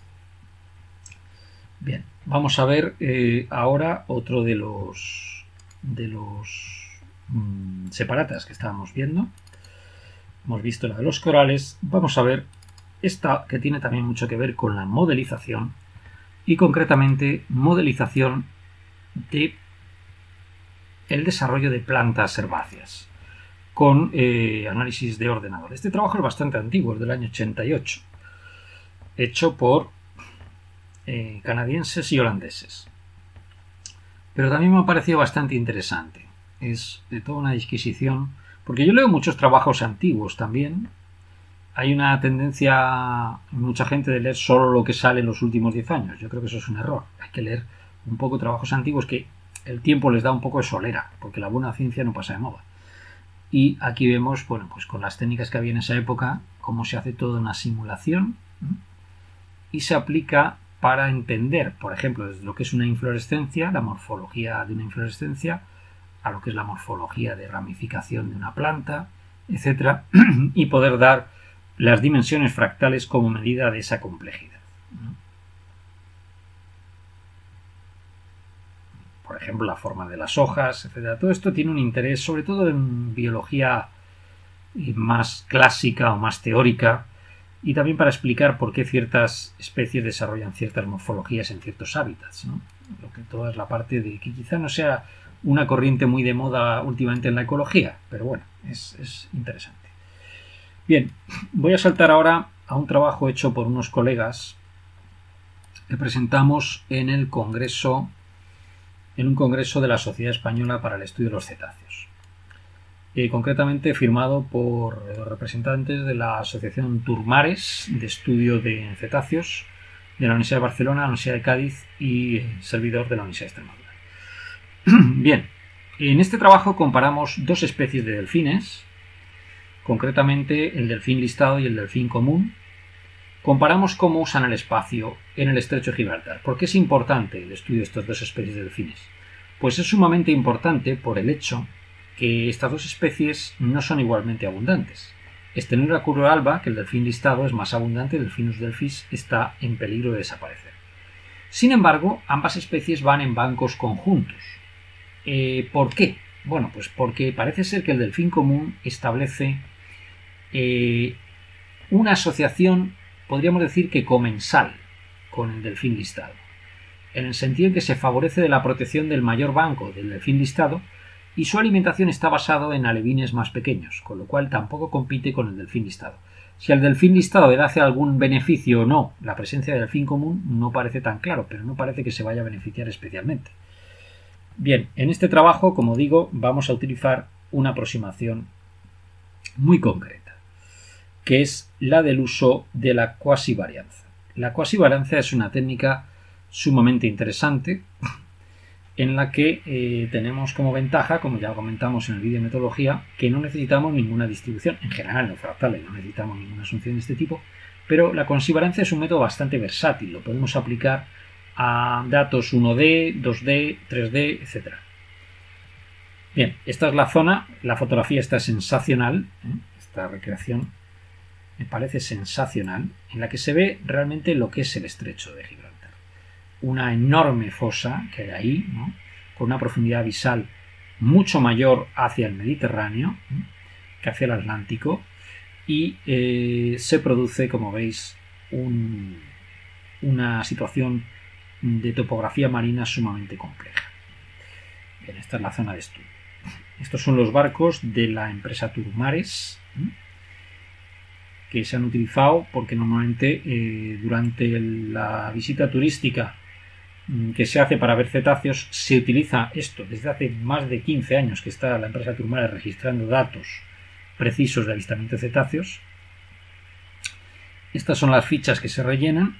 Bien, vamos a ver ahora otro de los separatas que estábamos viendo. Hemos visto la de los corales. Vamos a ver esta, que tiene también mucho que ver con la modelización, y concretamente modelización de el desarrollo de plantas herbáceas con análisis de ordenador. Este trabajo es bastante antiguo, es del año 88, hecho por canadienses y holandeses, pero también me ha parecido bastante interesante. Es de toda una disquisición, porque yo leo muchos trabajos antiguos también. Hay una tendencia en mucha gente de leer solo lo que sale en los últimos 10 años. Yo creo que eso es un error. Hay que leer un poco trabajos antiguos que el tiempo les da un poco de solera, porque la buena ciencia no pasa de moda. Y aquí vemos, bueno, pues con las técnicas que había en esa época, cómo se hace toda una simulación y se aplica para entender, por ejemplo, desde lo que es una inflorescencia, la morfología de una inflorescencia, a lo que es la morfología de ramificación de una planta, etcétera, y poder dar las dimensiones fractales como medida de esa complejidad. Por ejemplo, la forma de las hojas, etcétera. Todo esto tiene un interés, sobre todo en biología más clásica o más teórica, y también para explicar por qué ciertas especies desarrollan ciertas morfologías en ciertos hábitats, ¿no? Lo que toda es la parte de que quizá no sea una corriente muy de moda últimamente en la ecología, pero bueno, es interesante. Bien, voy a saltar ahora a un trabajo hecho por unos colegas que presentamos en un congreso de la Sociedad Española para el Estudio de los Cetáceos. Concretamente firmado por representantes de la Asociación Turmares de Estudio de Cetáceos de la Universidad de Barcelona, la Universidad de Cádiz y servidor de la Universidad de Extremadura. Bien, en este trabajo comparamos dos especies de delfines, concretamente el delfín listado y el delfín común. Comparamos cómo usan el espacio en el estrecho de Gibraltar. ¿Por qué es importante el estudio de estas dos especies de delfines? Pues es sumamente importante por el hecho que estas dos especies no son igualmente abundantes. Stenura curroalba, que el delfín listado es más abundante, el Delphinus delphis está en peligro de desaparecer. Sin embargo, ambas especies van en bancos conjuntos. ¿Por qué? Bueno, pues porque parece ser que el delfín común establece una asociación, podríamos decir que comensal, con el delfín listado, en el sentido en que se favorece de la protección del mayor banco del delfín listado y su alimentación está basado en alevines más pequeños, con lo cual tampoco compite con el delfín listado. Si al delfín listado le hace algún beneficio o no la presencia del delfín común, no parece tan claro, pero no parece que se vaya a beneficiar especialmente. Bien, en este trabajo, como digo, vamos a utilizar una aproximación muy concreta, que es la del uso de la cuasivarianza. La cuasivarianza es una técnica sumamente interesante en la que tenemos como ventaja, como ya comentamos en el vídeo de metodología, que no necesitamos ninguna distribución. En general, en los fractales no necesitamos ninguna asunción de este tipo, pero la cuasivarianza es un método bastante versátil. Lo podemos aplicar a datos 1D, 2D, 3D, etc. Bien, esta es la zona. La fotografía está sensacional. Esta recreación me parece sensacional, en la que se ve realmente lo que es el estrecho de Gibraltar. Una enorme fosa que hay ahí, ¿no?, con una profundidad abisal mucho mayor hacia el Mediterráneo que hacia el Atlántico, y se produce, como veis, una situación de topografía marina sumamente compleja. Bien, esta es la zona de estudio. Estos son los barcos de la empresa Turmares, que se han utilizado porque normalmente durante la visita turística que se hace para ver cetáceos se utiliza esto. Desde hace más de 15 años que está la empresa Turmares registrando datos precisos de avistamiento de cetáceos. Estas son las fichas que se rellenan.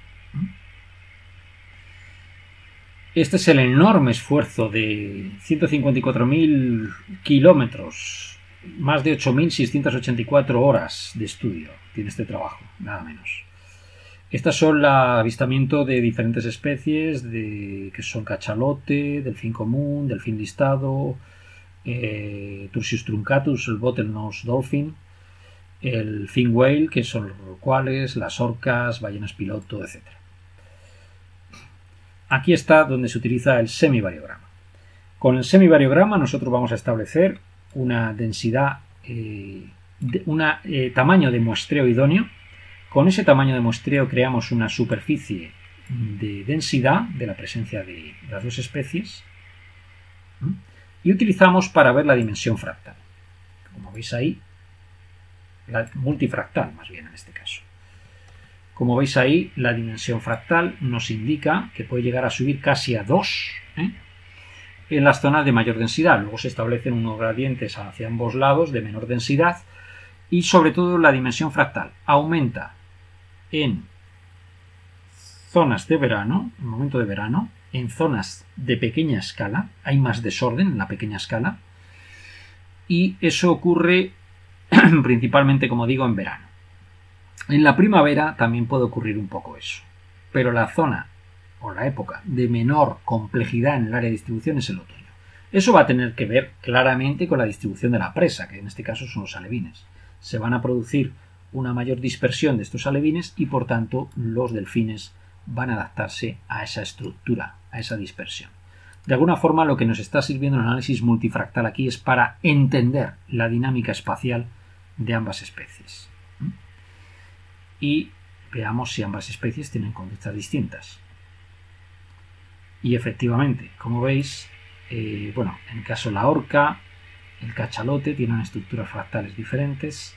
Este es el enorme esfuerzo de 154.000 kilómetros, más de 8.684 horas de estudio tiene este trabajo, nada menos. Estas son el avistamiento de diferentes especies, que son cachalote, delfín común, delfín listado, Tursius truncatus, el bottlenose dolphin, el fin whale, que son los rorcuales, las orcas, ballenas piloto, etc. Aquí está donde se utiliza el semivariograma. Con el semivariograma nosotros vamos a establecer una densidad, tamaño de muestreo idóneo. Con ese tamaño de muestreo creamos una superficie de densidad de la presencia de las dos especies y utilizamos para ver la dimensión fractal. Como veis ahí, la multifractal más bien en este caso. Como veis ahí, la dimensión fractal nos indica que puede llegar a subir casi a 2 en las zonas de mayor densidad. Luego se establecen unos gradientes hacia ambos lados de menor densidad y sobre todo la dimensión fractal aumenta en zonas de verano, en momento de verano, en zonas de pequeña escala, hay más desorden en la pequeña escala, y eso ocurre principalmente, como digo, en verano. En la primavera también puede ocurrir un poco eso, pero la zona o la época de menor complejidad en el área de distribución es el otoño. Eso va a tener que ver claramente con la distribución de la presa, que en este caso son los alevines. Se van a producir una mayor dispersión de estos alevines y por tanto los delfines van a adaptarse a esa estructura, a esa dispersión. De alguna forma lo que nos está sirviendo el análisis multifractal aquí es para entender la dinámica espacial de ambas especies. Y veamos si ambas especies tienen conductas distintas. Y efectivamente, como veis, en el caso de la orca, el cachalote tienen estructuras fractales diferentes.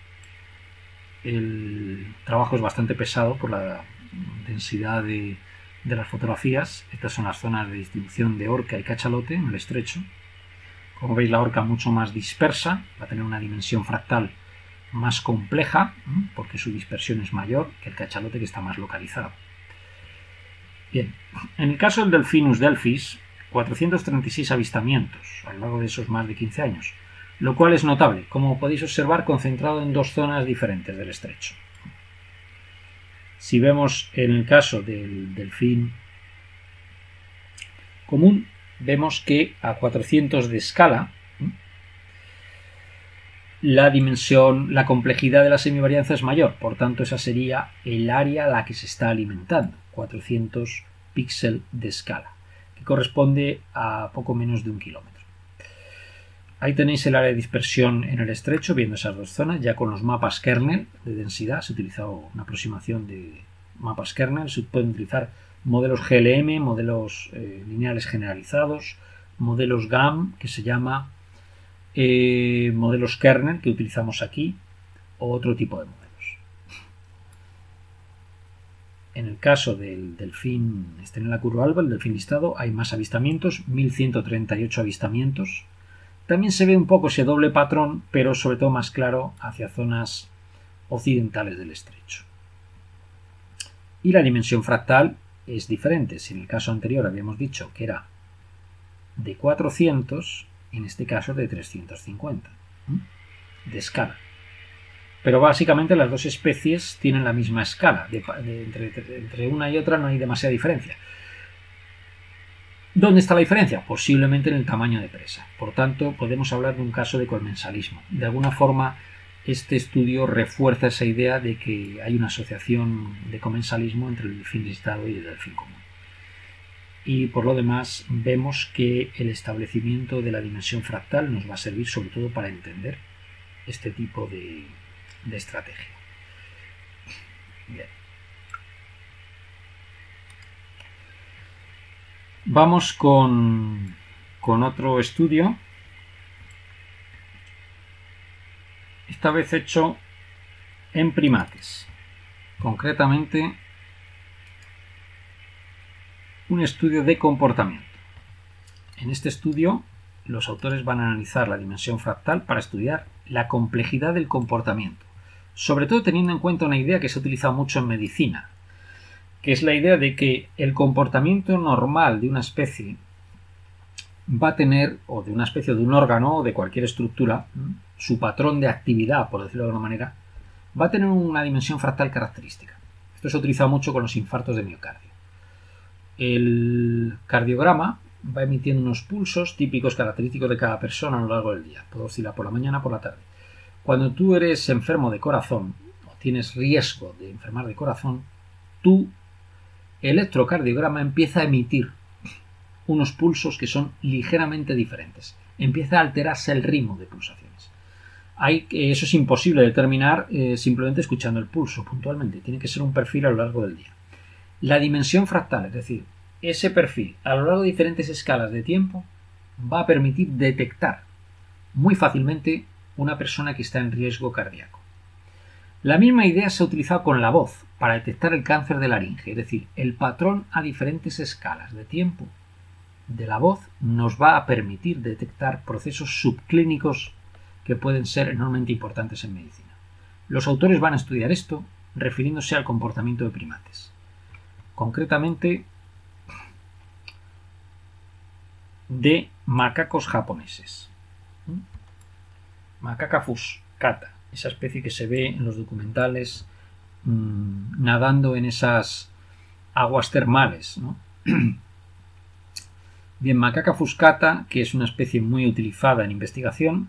El trabajo es bastante pesado por la densidad de las fotografías. Estas son las zonas de distribución de orca y cachalote en el estrecho. Como veis, la orca mucho más dispersa, va a tener una dimensión fractal más compleja, porque su dispersión es mayor que el cachalote, que está más localizado. Bien, en el caso del Delphinus delphis, 436 avistamientos a lo largo de esos más de 15 años, lo cual es notable, como podéis observar, concentrado en dos zonas diferentes del estrecho. Si vemos en el caso del delfín común, vemos que a 400 de escala la dimensión, la complejidad de la semivarianza es mayor, por tanto esa sería el área a la que se está alimentando, 400 píxeles de escala, que corresponde a poco menos de 1 kilómetro. Ahí tenéis el área de dispersión en el estrecho, viendo esas dos zonas, ya con los mapas kernel de densidad. Se ha utilizado una aproximación de mapas kernel, se pueden utilizar modelos GLM, modelos lineales generalizados, modelos GAM, que se llama modelos kernel, que utilizamos aquí, o otro tipo de modelos. En el caso del delfín en la curva alba, el delfín listado, hay más avistamientos, 1138 avistamientos. También se ve un poco ese doble patrón, pero sobre todo más claro hacia zonas occidentales del estrecho. Y la dimensión fractal es diferente. Si en el caso anterior habíamos dicho que era de 400, en este caso de 350 de escala. Pero básicamente las dos especies tienen la misma escala. Entre una y otra no hay demasiada diferencia. ¿Dónde está la diferencia? Posiblemente en el tamaño de presa. Por tanto, podemos hablar de un caso de comensalismo. De alguna forma, este estudio refuerza esa idea de que hay una asociación de comensalismo entre el delfín listado y el delfín común. Y por lo demás, vemos que el establecimiento de la dimensión fractal nos va a servir sobre todo para entender este tipo de estrategia. Bien. Vamos con otro estudio, esta vez hecho en primates, concretamente un estudio de comportamiento. En este estudio los autores van a analizar la dimensión fractal para estudiar la complejidad del comportamiento, sobre todo teniendo en cuenta una idea que se ha utilizado mucho en medicina, que es la idea de que el comportamiento normal de una especie va a tener, o de una especie, de un órgano o de cualquier estructura, su patrón de actividad, por decirlo de alguna manera, va a tener una dimensión fractal característica. Esto se ha utilizado mucho con los infartos de miocardio. El cardiograma va emitiendo unos pulsos típicos, característicos de cada persona a lo largo del día. Puede oscilar por la mañana, por la tarde. Cuando tú eres enfermo de corazón o tienes riesgo de enfermar de corazón, tu electrocardiograma empieza a emitir unos pulsos que son ligeramente diferentes. Empieza a alterarse el ritmo de pulsaciones. Eso es imposible determinar simplemente escuchando el pulso puntualmente. Tiene que ser un perfil a lo largo del día. La dimensión fractal, es decir, ese perfil a lo largo de diferentes escalas de tiempo, va a permitir detectar muy fácilmente una persona que está en riesgo cardíaco. La misma idea se ha utilizado con la voz para detectar el cáncer de laringe, es decir, el patrón a diferentes escalas de tiempo de la voz nos va a permitir detectar procesos subclínicos que pueden ser enormemente importantes en medicina. Los autores van a estudiar esto refiriéndose al comportamiento de primates, concretamente de macacos japoneses. Macaca fuscata, esa especie que se ve en los documentales nadando en esas aguas termales, ¿no? Bien, Macaca fuscata, que es una especie muy utilizada en investigación,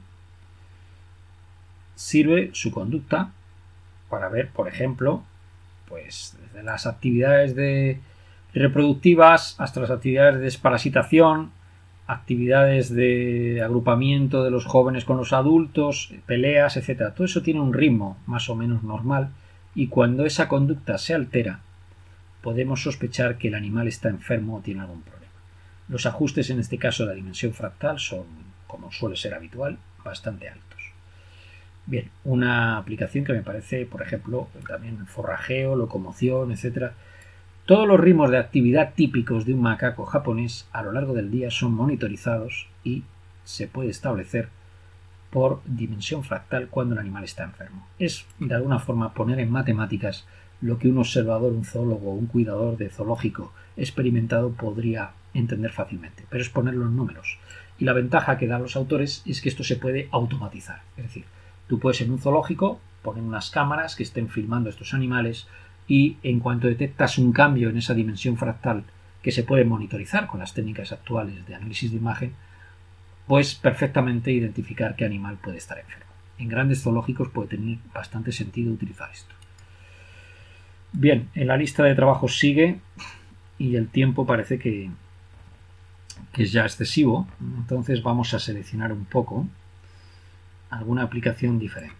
sirve su conducta para ver, por ejemplo, pues desde las actividades reproductivas hasta las actividades de desparasitación, actividades de agrupamiento de los jóvenes con los adultos, peleas, etc. Todo eso tiene un ritmo más o menos normal y cuando esa conducta se altera, podemos sospechar que el animal está enfermo o tiene algún problema. Los ajustes en este caso de la dimensión fractal son, como suele ser habitual, bastante altos. Bien, una aplicación que me parece, por ejemplo, también forrajeo, locomoción, etc. Todos los ritmos de actividad típicos de un macaco japonés a lo largo del día son monitorizados y se puede establecer por dimensión fractal cuando el animal está enfermo. Es, de alguna forma, poner en matemáticas lo que un observador, un zoólogo o un cuidador de zoológico experimentado podría entender fácilmente, pero es ponerlo en números. Y la ventaja que dan los autores es que esto se puede automatizar. Es decir, tú puedes en un zoológico poner unas cámaras que estén filmando estos animales y en cuanto detectas un cambio en esa dimensión fractal que se puede monitorizar con las técnicas actuales de análisis de imagen, puedes perfectamente identificar qué animal puede estar enfermo. En grandes zoológicos puede tener bastante sentido utilizar esto. Bien, en la lista de trabajos sigue y el tiempo parece que es ya excesivo, entonces vamos a seleccionar un poco alguna aplicación diferente.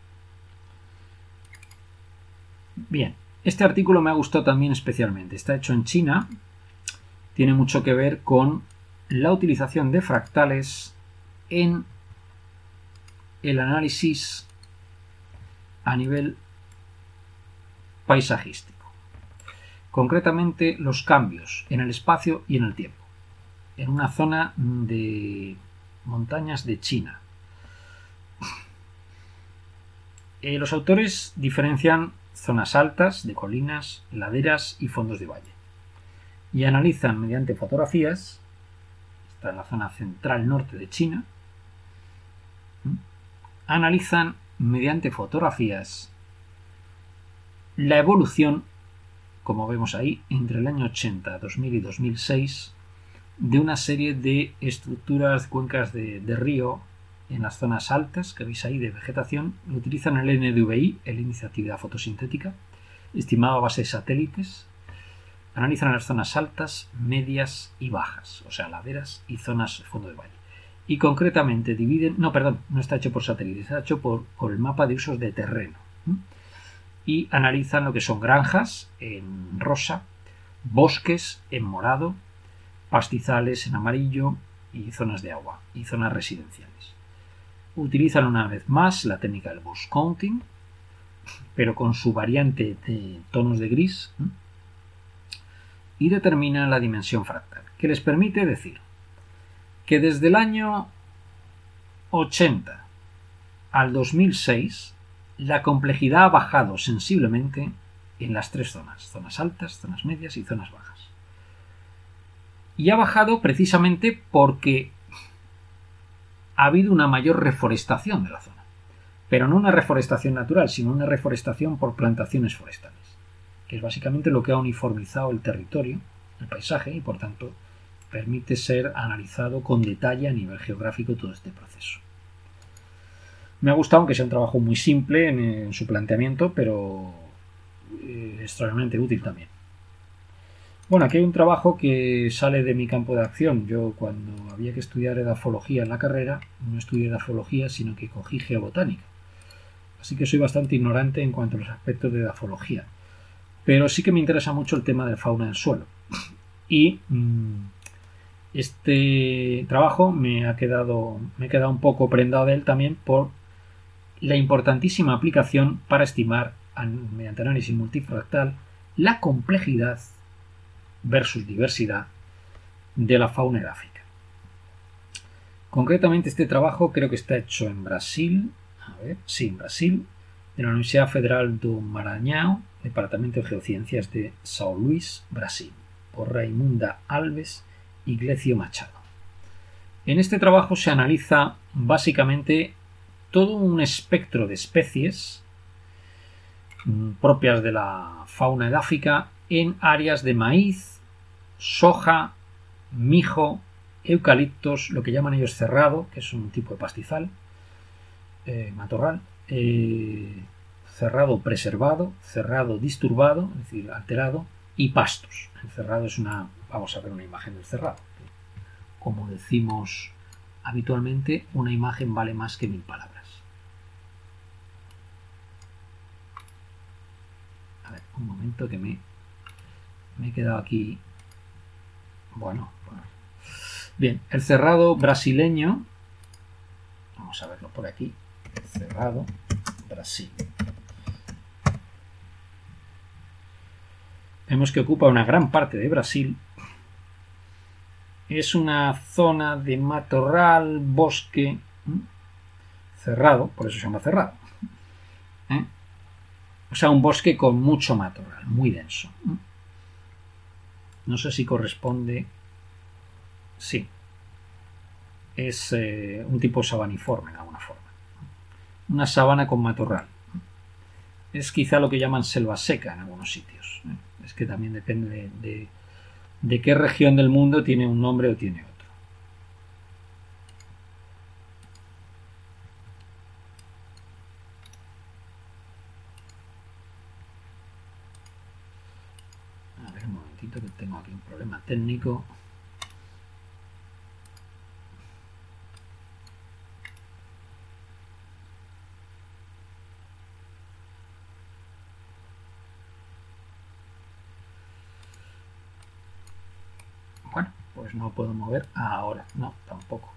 Bien, este artículo me ha gustado también especialmente. Está hecho en China, tiene mucho que ver con la utilización de fractales en el análisis a nivel paisajístico. Concretamente, los cambios en el espacio y en el tiempo, en una zona de montañas de China. Los autores diferencian zonas altas de colinas, laderas y fondos de valle y analizan mediante fotografías, está en la zona central norte de China, analizan mediante fotografías la evolución, como vemos ahí, entre el año 80, 2000 y 2006 de una serie de estructuras, cuencas de río en las zonas altas que veis ahí de vegetación. Utilizan el NDVI, el índice de actividad fotosintética, estimado a base de satélites. Analizan las zonas altas, medias y bajas, o sea, laderas y zonas fondo de valle. Y concretamente dividen, no está hecho por satélites, está hecho por el mapa de usos de terreno. Y analizan lo que son granjas en rosa, bosques en morado, pastizales en amarillo y zonas de agua y zonas residenciales. Utilizan una vez más la técnica del bush counting, pero con su variante de tonos de gris, y determinan la dimensión fractal, que les permite decir que desde el año 80 al 2006 la complejidad ha bajado sensiblemente en las tres zonas altas, zonas medias y zonas bajas. Y ha bajado precisamente porque ha habido una mayor reforestación de la zona, pero no una reforestación natural, sino una reforestación por plantaciones forestales, que es básicamente lo que ha uniformizado el territorio, el paisaje, y por tanto permite ser analizado con detalle a nivel geográfico todo este proceso. Me ha gustado, aunque sea un trabajo muy simple en su planteamiento, pero extraordinariamente útil también. Bueno, aquí hay un trabajo que sale de mi campo de acción. Yo, cuando había que estudiar edafología en la carrera, no estudié edafología, sino que cogí geobotánica. Así que soy bastante ignorante en cuanto a los aspectos de edafología. Pero sí que me interesa mucho el tema de fauna del suelo. Y este trabajo me he quedado un poco prendado de él también por la importantísima aplicación para estimar, mediante análisis multifractal, la complejidad versus diversidad de la fauna edáfica. Concretamente, este trabajo creo que está hecho en Brasil, en Brasil, de la Universidad Federal do Maranhão, Departamento de Geociencias de São Luís, Brasil, por Raimunda Alves y Glecio Machado. En este trabajo se analiza básicamente todo un espectro de especies propias de la fauna edáfica en áreas de maíz, soja, mijo, eucaliptos, lo que llaman ellos cerrado, que es un tipo de pastizal, matorral, cerrado preservado, cerrado disturbado, es decir, alterado, y pastos. El cerrado es una... Vamos a ver una imagen del cerrado. Como decimos habitualmente, una imagen vale más que 1000 palabras. A ver, un momento que me he quedado aquí. Bueno. Bien, el cerrado brasileño, vamos a verlo por aquí, cerrado Brasil. Vemos que ocupa una gran parte de Brasil. Es una zona de matorral, bosque cerrado, por eso se llama cerrado. O sea, un bosque con mucho matorral, muy denso. No sé si corresponde... Sí. Es un tipo sabaniforme, de alguna forma. Una sabana con matorral. Es quizá lo que llaman selva seca en algunos sitios. Es que también depende de qué región del mundo tiene un nombre o tiene otro. A ver, un momentito que tengo aquí un problema técnico. Bueno, pues no puedo mover ahora. No, tampoco.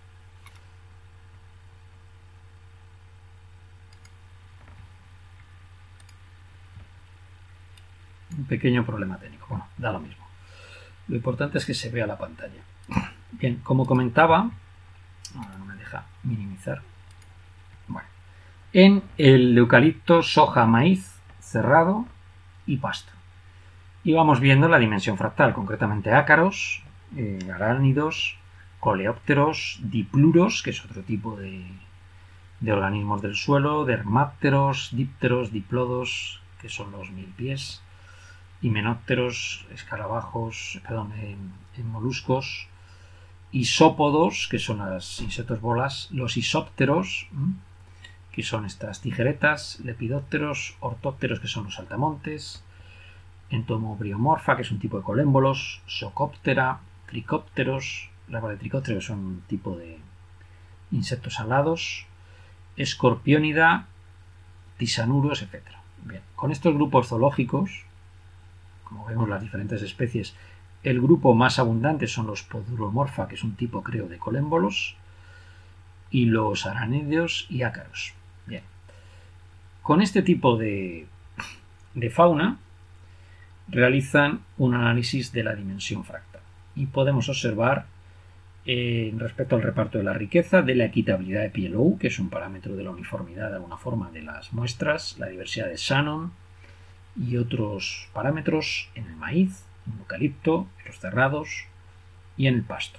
Un pequeño problema técnico. Bueno, da lo mismo. Lo importante es que se vea la pantalla. Bien, como comentaba, ahora no me deja minimizar. Bueno, en el eucalipto, soja, maíz, cerrado y pasto. Y vamos viendo la dimensión fractal, concretamente ácaros, arácnidos, coleópteros, dipluros, que es otro tipo de organismos del suelo, dermápteros, dípteros, diplodos, que son los milpies, himenópteros, escarabajos, moluscos, isópodos, que son los insectos bolas, los isópteros, que son estas tijeretas, lepidópteros, ortópteros, que son los saltamontes, entomobriomorfa, que es un tipo de colémbolos, socóptera, tricópteros, larva de tricópteros, que son un tipo de insectos alados, escorpiónida, tisanuros, etc. Bien, con estos grupos zoológicos, como vemos las diferentes especies, el grupo más abundante son los poduromorfa, que es un tipo, creo, de colémbolos, y los arácnidos y ácaros. Bien, con este tipo de fauna realizan un análisis de la dimensión fractal y podemos observar respecto al reparto de la riqueza, de la equitabilidad de PLO, que es un parámetro de la uniformidad de alguna forma de las muestras, la diversidad de Shannon y otros parámetros en el maíz, en el eucalipto, en los cerrados y en el pasto.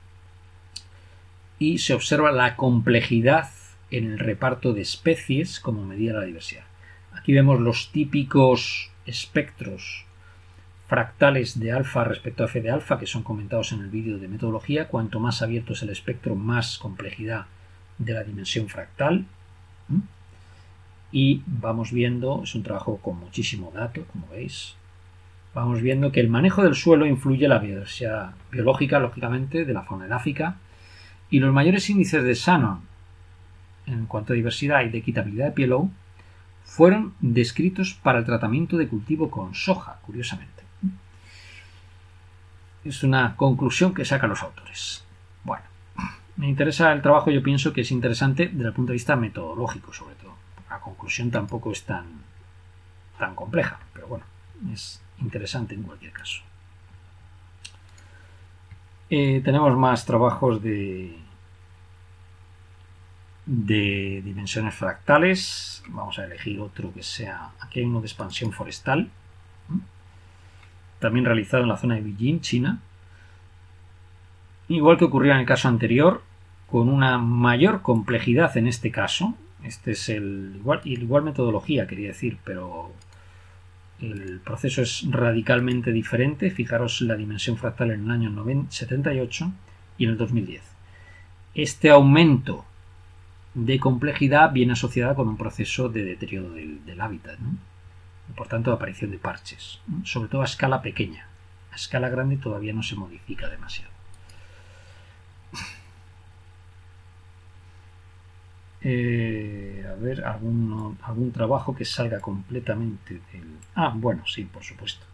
Y se observa la complejidad en el reparto de especies como medida de la diversidad. Aquí vemos los típicos espectros fractales de alfa respecto a f de alfa, que son comentados en el vídeo de metodología. Cuanto más abierto es el espectro, más complejidad de la dimensión fractal. Y vamos viendo, es un trabajo con muchísimo dato, como veis, vamos viendo que el manejo del suelo influye en la diversidad biológica, lógicamente, de la fauna edáfica, y los mayores índices de Shannon en cuanto a diversidad y de equitabilidad de PLO fueron descritos para el tratamiento de cultivo con soja, curiosamente. Es una conclusión que sacan los autores. Bueno, me interesa el trabajo, yo pienso que es interesante desde el punto de vista metodológico, sobre todo. La conclusión tampoco es tan compleja, pero bueno, es interesante en cualquier caso. Tenemos más trabajos de dimensiones fractales. Vamos a elegir otro que sea... Aquí hay uno de expansión forestal, también realizado en la zona de Beijing, China. Igual que ocurría en el caso anterior, con una mayor complejidad en este caso. Este es igual metodología, quería decir, pero el proceso es radicalmente diferente. Fijaros la dimensión fractal en el año 78 y en el 2010. Este aumento de complejidad viene asociada con un proceso de deterioro del hábitat, ¿no? Y por tanto, aparición de parches, ¿no? Sobre todo a escala pequeña. A escala grande todavía no se modifica demasiado. A ver, algún trabajo que salga completamente del... Ah, bueno, sí, por supuesto.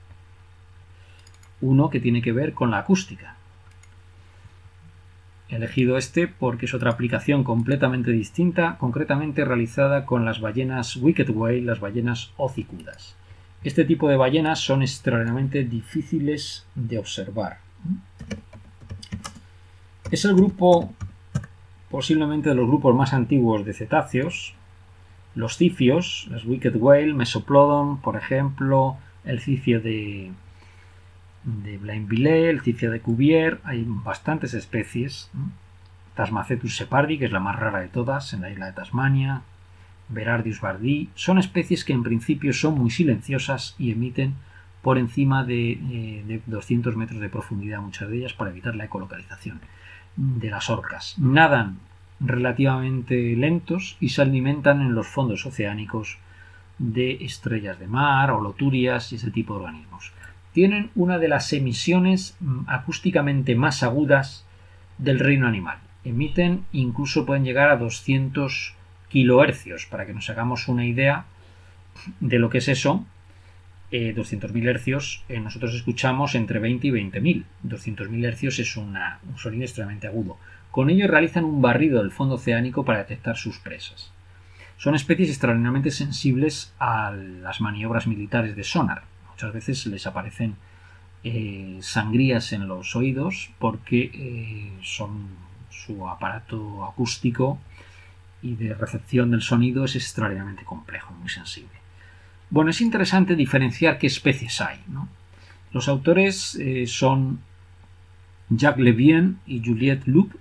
Uno que tiene que ver con la acústica. He elegido este porque es otra aplicación completamente distinta, concretamente realizada con las ballenas Wicked Whale, las ballenas hocicudas. Este tipo de ballenas son extraordinariamente difíciles de observar. Es el grupo, posiblemente de los grupos más antiguos de cetáceos. Los cifios, las Wicked Whale, Mesoplodon, por ejemplo, el cifio de Blainville, el cifio de Cuvier, hay bastantes especies. Tasmacetus separdi, que es la más rara de todas, en la isla de Tasmania, Berardius bardii, son especies que en principio son muy silenciosas y emiten por encima de 200 metros de profundidad, muchas de ellas, para evitar la ecolocalización de las orcas. Nadan relativamente lentos y se alimentan en los fondos oceánicos de estrellas de mar, holoturias y ese tipo de organismos. Tienen una de las emisiones acústicamente más agudas del reino animal. Emiten, incluso pueden llegar a 200 kilohercios, para que nos hagamos una idea de lo que es eso. 200.000 hercios, nosotros escuchamos entre 20 y 20.000. 200.000 hercios es un sonido extremadamente agudo. Con ello realizan un barrido del fondo oceánico para detectar sus presas. Son especies extraordinariamente sensibles a las maniobras militares de sonar. Muchas veces les aparecen sangrías en los oídos porque su aparato acústico y de recepción del sonido es extraordinariamente complejo, muy sensible. Bueno, es interesante diferenciar qué especies hay, ¿no? Los autores son Jacques Levien y Juliette Loup,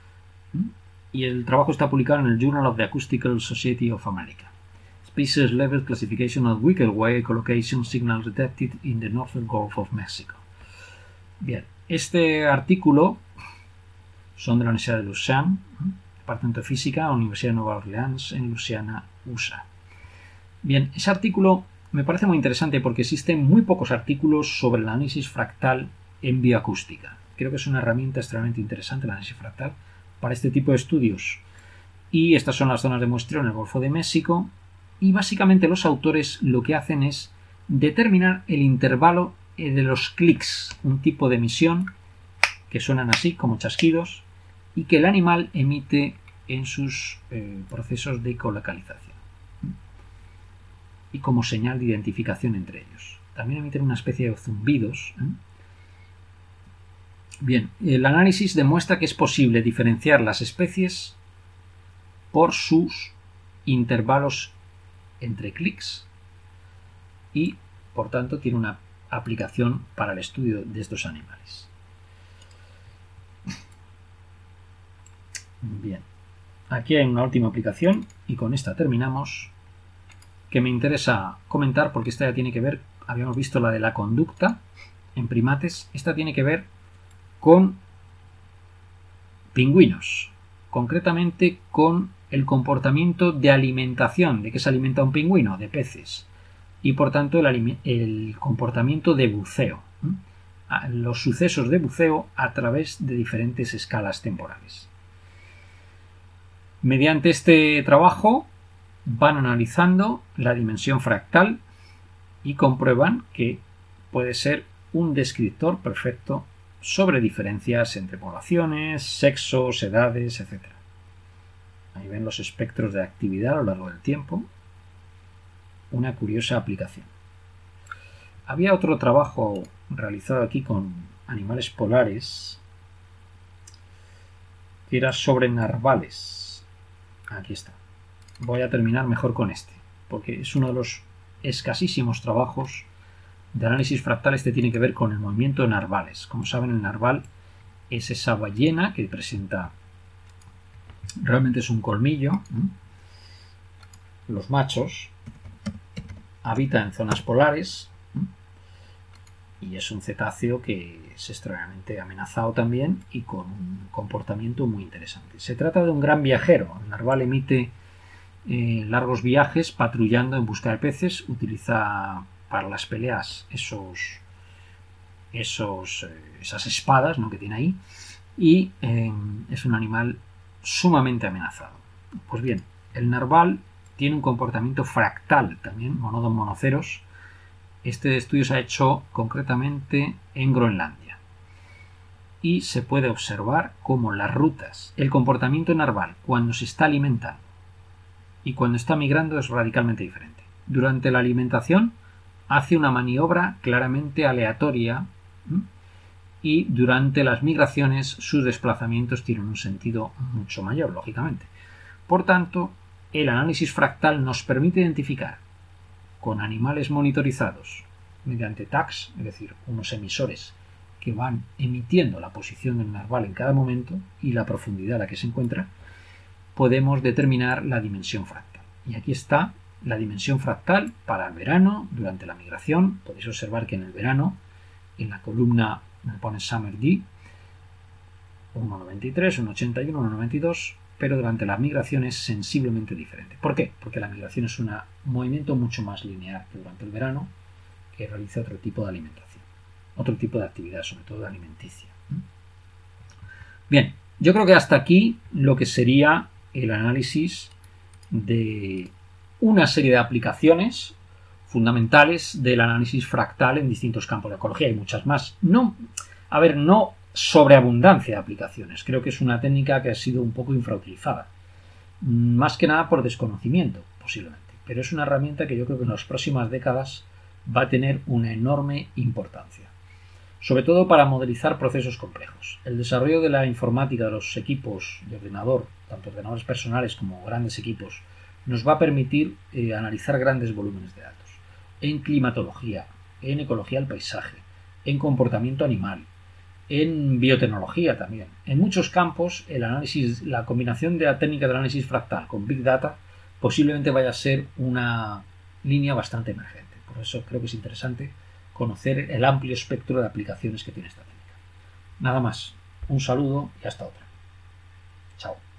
y el trabajo está publicado en el Journal of the Acoustical Society of America. Species Level Classification of Wicked Whale Echolocation Signals Detected in the Northern Gulf of Mexico. Bien, este artículo son de la Universidad de Lausanne, Departamento de Física, Universidad de Nueva Orleans, en Luisiana, USA. Bien, ese artículo me parece muy interesante porque existen muy pocos artículos sobre el análisis fractal en bioacústica. Creo que es una herramienta extremadamente interesante el análisis fractal para este tipo de estudios. Y estas son las zonas de muestreo en el Golfo de México. Y básicamente los autores lo que hacen es determinar el intervalo de los clics, un tipo de emisión que suenan así como chasquidos y que el animal emite en sus procesos de ecolocalización y como señal de identificación entre ellos. También emiten una especie de zumbidos. Bien, el análisis demuestra que es posible diferenciar las especies por sus intervalos entre clics y, por tanto, tiene una aplicación para el estudio de estos animales. Bien, aquí hay una última aplicación y con esta terminamos, que me interesa comentar porque esta ya tiene que ver, habíamos visto la de la conducta en primates, esta tiene que ver con pingüinos, concretamente con el comportamiento de alimentación. ¿De qué se alimenta un pingüino? De peces. Y por tanto el comportamiento de buceo. Los sucesos de buceo a través de diferentes escalas temporales. Mediante este trabajo van analizando la dimensión fractal y comprueban que puede ser un descriptor perfecto sobre diferencias entre poblaciones, sexos, edades, etc. Ahí ven los espectros de actividad a lo largo del tiempo. Una curiosa aplicación. Había otro trabajo realizado aquí con animales polares que era sobre narvales. Aquí está. Voy a terminar mejor con este, porque es uno de los escasísimos trabajos de análisis fractal. Este tiene que ver con el movimiento de narvales. Como saben, el narval es esa ballena que presenta realmente es un colmillo. Los machos habitan en zonas polares y es un cetáceo que es extremadamente amenazado también y con un comportamiento muy interesante. Se trata de un gran viajero. El narval emite largos viajes patrullando en busca de peces, utiliza para las peleas esas espadas, ¿no?, que tiene ahí, y es un animal sumamente amenazado. Pues bien, el narval tiene un comportamiento fractal también, monódon monoceros. Este estudio se ha hecho concretamente en Groenlandia y se puede observar cómo las rutas, el comportamiento narval cuando se está alimentando y cuando está migrando es radicalmente diferente. Durante la alimentación hace una maniobra claramente aleatoria y durante las migraciones sus desplazamientos tienen un sentido mucho mayor, lógicamente. Por tanto, el análisis fractal nos permite identificar con animales monitorizados mediante tags, es decir, unos emisores que van emitiendo la posición del narval en cada momento y la profundidad a la que se encuentra, podemos determinar la dimensión fractal. Y aquí está la dimensión fractal para el verano, durante la migración. Podéis observar que en el verano, en la columna me pone Summer D, 1,93, 1,81, 1,92, pero durante la migración es sensiblemente diferente. ¿Por qué? Porque la migración es un movimiento mucho más lineal que durante el verano, que realiza otro tipo de alimentación, otro tipo de actividad, sobre todo alimenticia. Bien, yo creo que hasta aquí lo que sería el análisis de una serie de aplicaciones fundamentales del análisis fractal en distintos campos de ecología. Hay muchas más. No sobreabundancia de aplicaciones. Creo que es una técnica que ha sido un poco infrautilizada. Más que nada por desconocimiento, posiblemente. Pero es una herramienta que yo creo que en las próximas décadas va a tener una enorme importancia. Sobre todo para modelizar procesos complejos. El desarrollo de la informática de los equipos de ordenador, tanto ordenadores personales como grandes equipos, nos va a permitir analizar grandes volúmenes de datos. En climatología, en ecología del paisaje, en comportamiento animal, en biotecnología también. En muchos campos la combinación de la técnica de análisis fractal con Big Data posiblemente vaya a ser una línea bastante emergente. Por eso creo que es interesante conocer el amplio espectro de aplicaciones que tiene esta técnica. Nada más. Un saludo y hasta otra. Chao.